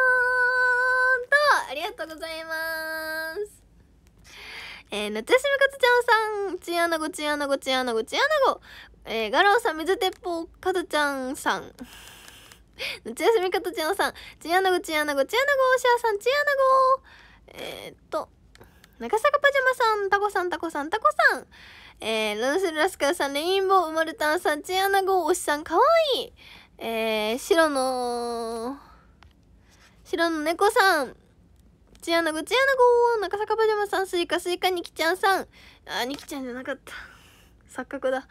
S1: とありがとうございます。えー、夏休みかつちゃんさん、チンアナゴ、チンアナゴ、チンアナゴ、チンアナゴ、えー、ガローさん、水鉄砲、かとちゃんさん夏休みかとちゃんさん、チンアナゴ、チンアナゴ、チンアナゴ、シャアさん、チンアナゴ、えー、っと中坂パジャマさん、タコさん、タコさん、タコさん、えー、ランスルラスカルさん、レインボー、ウマルタンさん、チンアナゴ、おしさん、かわいい、えー、白の白の猫さん、ちやなごちやなご、中坂パジャマさん、スイカスイカにきちゃんさん、あ、にきちゃんじゃなかった、錯覚だ。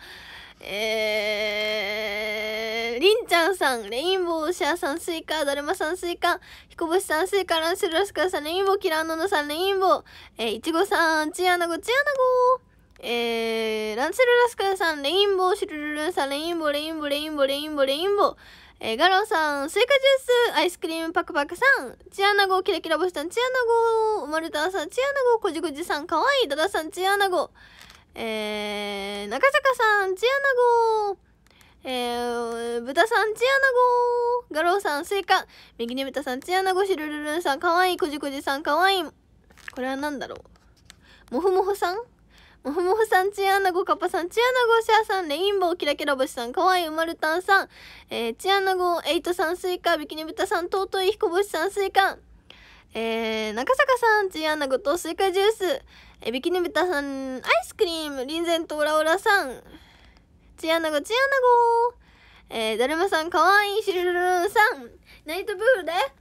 S1: えー、りんちゃんさん、レインボーシャーさん、スイカ、だるまさん、スイカ、ひこぼしさん、スイカ、ランシルラスカーさん、レインボー、キラーノノさん、レインボー、えー、いちごさん、ちやなごちやなご、えー、ランセルラスカーさん、レインボー、シュルルルンさん、レインボー、レインボー、レインボー、レインボー、レインボー、えー、ガローさん、スイカジュース、アイスクリームパクパクさん、チアナゴ、キラキラ星さん、チアナゴ、マルターさん、チアナゴ、コジコジさん、かわいい、ダダさん、チアナゴ、えー、中坂さん、チアナゴ、えー、豚さん、チアナゴ、ガローさん、スイカ、右に豚さん、チアナゴ、シュルルルンさん、かわいい、コジコジさん、かわいい、これはなんだろう、モフモフさん、もふもふさん、チアナゴ、カッパさん、チアナゴ、シャーさん、レインボー、キラキラ星さん、かわいい、うまるたんさん、えー、チアナゴ、エイトさん、スイカ、ビキニブタさん、とうとい、ひこぼしさん、スイカ、えー、中坂さん、チアナゴとスイカジュース、えー、ビキニブタさん、アイスクリーム、リンゼント、オラオラさん、チアナゴ、チアナゴ、えー、だるまさん、かわいい、シルルルンさん、ナイトプールで、ふーほ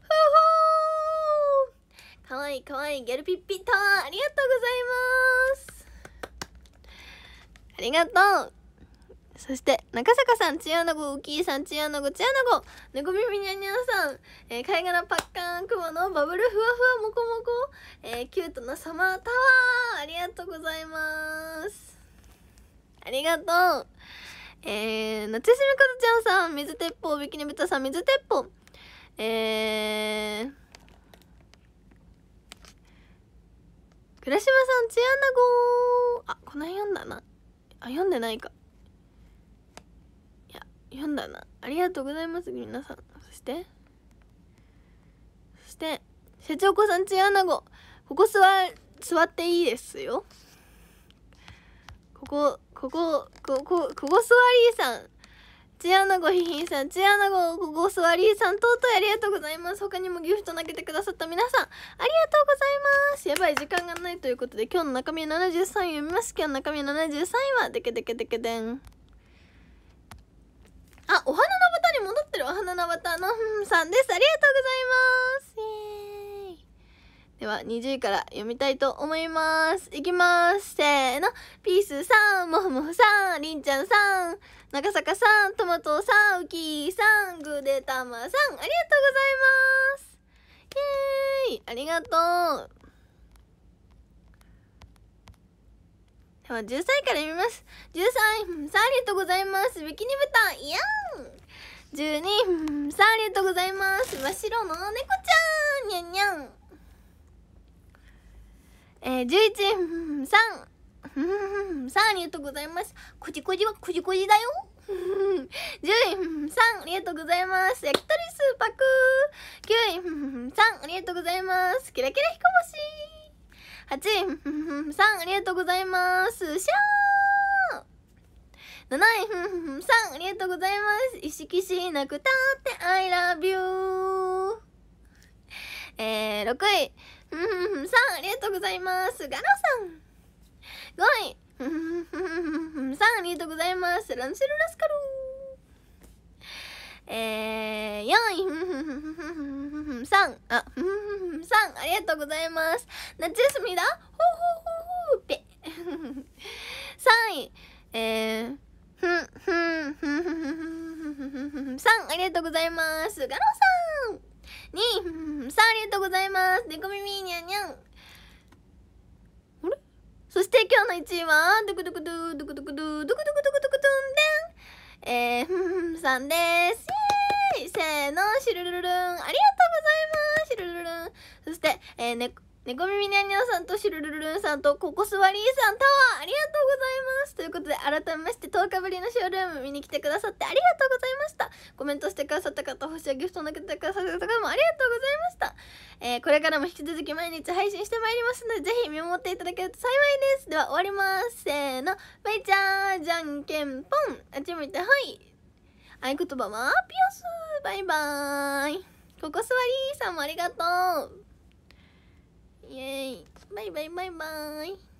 S1: ー、かわいい、かわいい、ギャルピッピッター、ありがとうございます。ありがとう。そして中坂さん、チアナゴ、ウキーさん、チアナゴ、チアナゴ、猫耳ニャンニャンさん、えー、貝殻パッカン、雲のバブルふわふわモコモコ、えー、キュートなサマータワー、ありがとうございます。ありがとう。えー、夏休みことちゃんさん、水鉄砲、ビキニブタさん、水鉄砲、えー、倉島さん、チアナゴ、あ、この辺読んだな。あ、読んでないか。いや、読んだな。ありがとうございます、皆さん。そして、そして、社長子さん、チアナゴ。ここ座、座っていいですよ。ここ、ここ、ここ、ここ座りさん。チアナゴひひんさん、チアナゴ、ここ座りさん、とうとうありがとうございます。他にもギフト投げてくださった皆さん、ありがとうございます。やばい、時間がないということで、今日の中身ななじゅうさんい読みます。今日の中身ななじゅうさんいは、でけでけでけでん。あ、お花のバタに戻ってるお花のバタのふんさんです。ありがとうございます。イエーイ。では、にじゅういから読みたいと思います。いきます。せーの。ピースさん、もふもふさん、りんちゃんさん、中坂さん、トマトさん、ウキーさん、グデタマさん、ありがとうございます。イエーイ。ありがとう。ではじゅうさんいから読みます。じゅうさんい、さんありがとうございます。ビキニブタ、いやん。じゅうに、さんありがとうございます。真っ白の猫ちゃん、にゃんにゃん。えー、じゅういち、さん、さんありがとうございます。こじこじはこじこじだよ。じゅうい、さんありがとうございます。焼き鳥スーパク。きゅうい、さんありがとうございます。キラキラひこぼし。はちい、さんありがとうございます。シャー。なない、さんありがとうございます。意識しなくたって I love you。えー、ろくい、さんありがとうございます。ガロさん。ごい、さんありがとうございます。ランセルラスカル。えー、よんい、さん、あ、さんありがとうございます。夏休みだほうほうほうほうぺ。さんい、えー、ふん、ふん、ふん、ふん、ふん、ふん、さんありがとうございます。ガロさん。に、さんありがとうございます。でこみみにゃんにゃん。あれ？そして今日のいちいは、ドクドクドゥ、ドクドクドゥ、ドクドクドクドクドゥンデン。えー、ふんふんさんです。イエーイ。せーの、シルルルルン。ありがとうございます。シルルルルン。そして、えー、ね、猫耳にゃんにゃんさんとシルルルルンさんとココスワリーさん、タワー、ありがとうございます。ということで、改めまして、とおかぶりのショールーム見に来てくださってありがとうございました。コメントしてくださった方、星やギフトを投げてくださった方もありがとうございました。えー、これからも引き続き毎日配信してまいりますので、ぜひ見守っていただけると幸いです。では、終わります。せーの、バイチャー、じゃんけんぽん。あっち向いて、はい。合言葉は、ピオス、バイバーイ。ココスワリーさんもありがとう。イエーイ。バイバイバイバイ。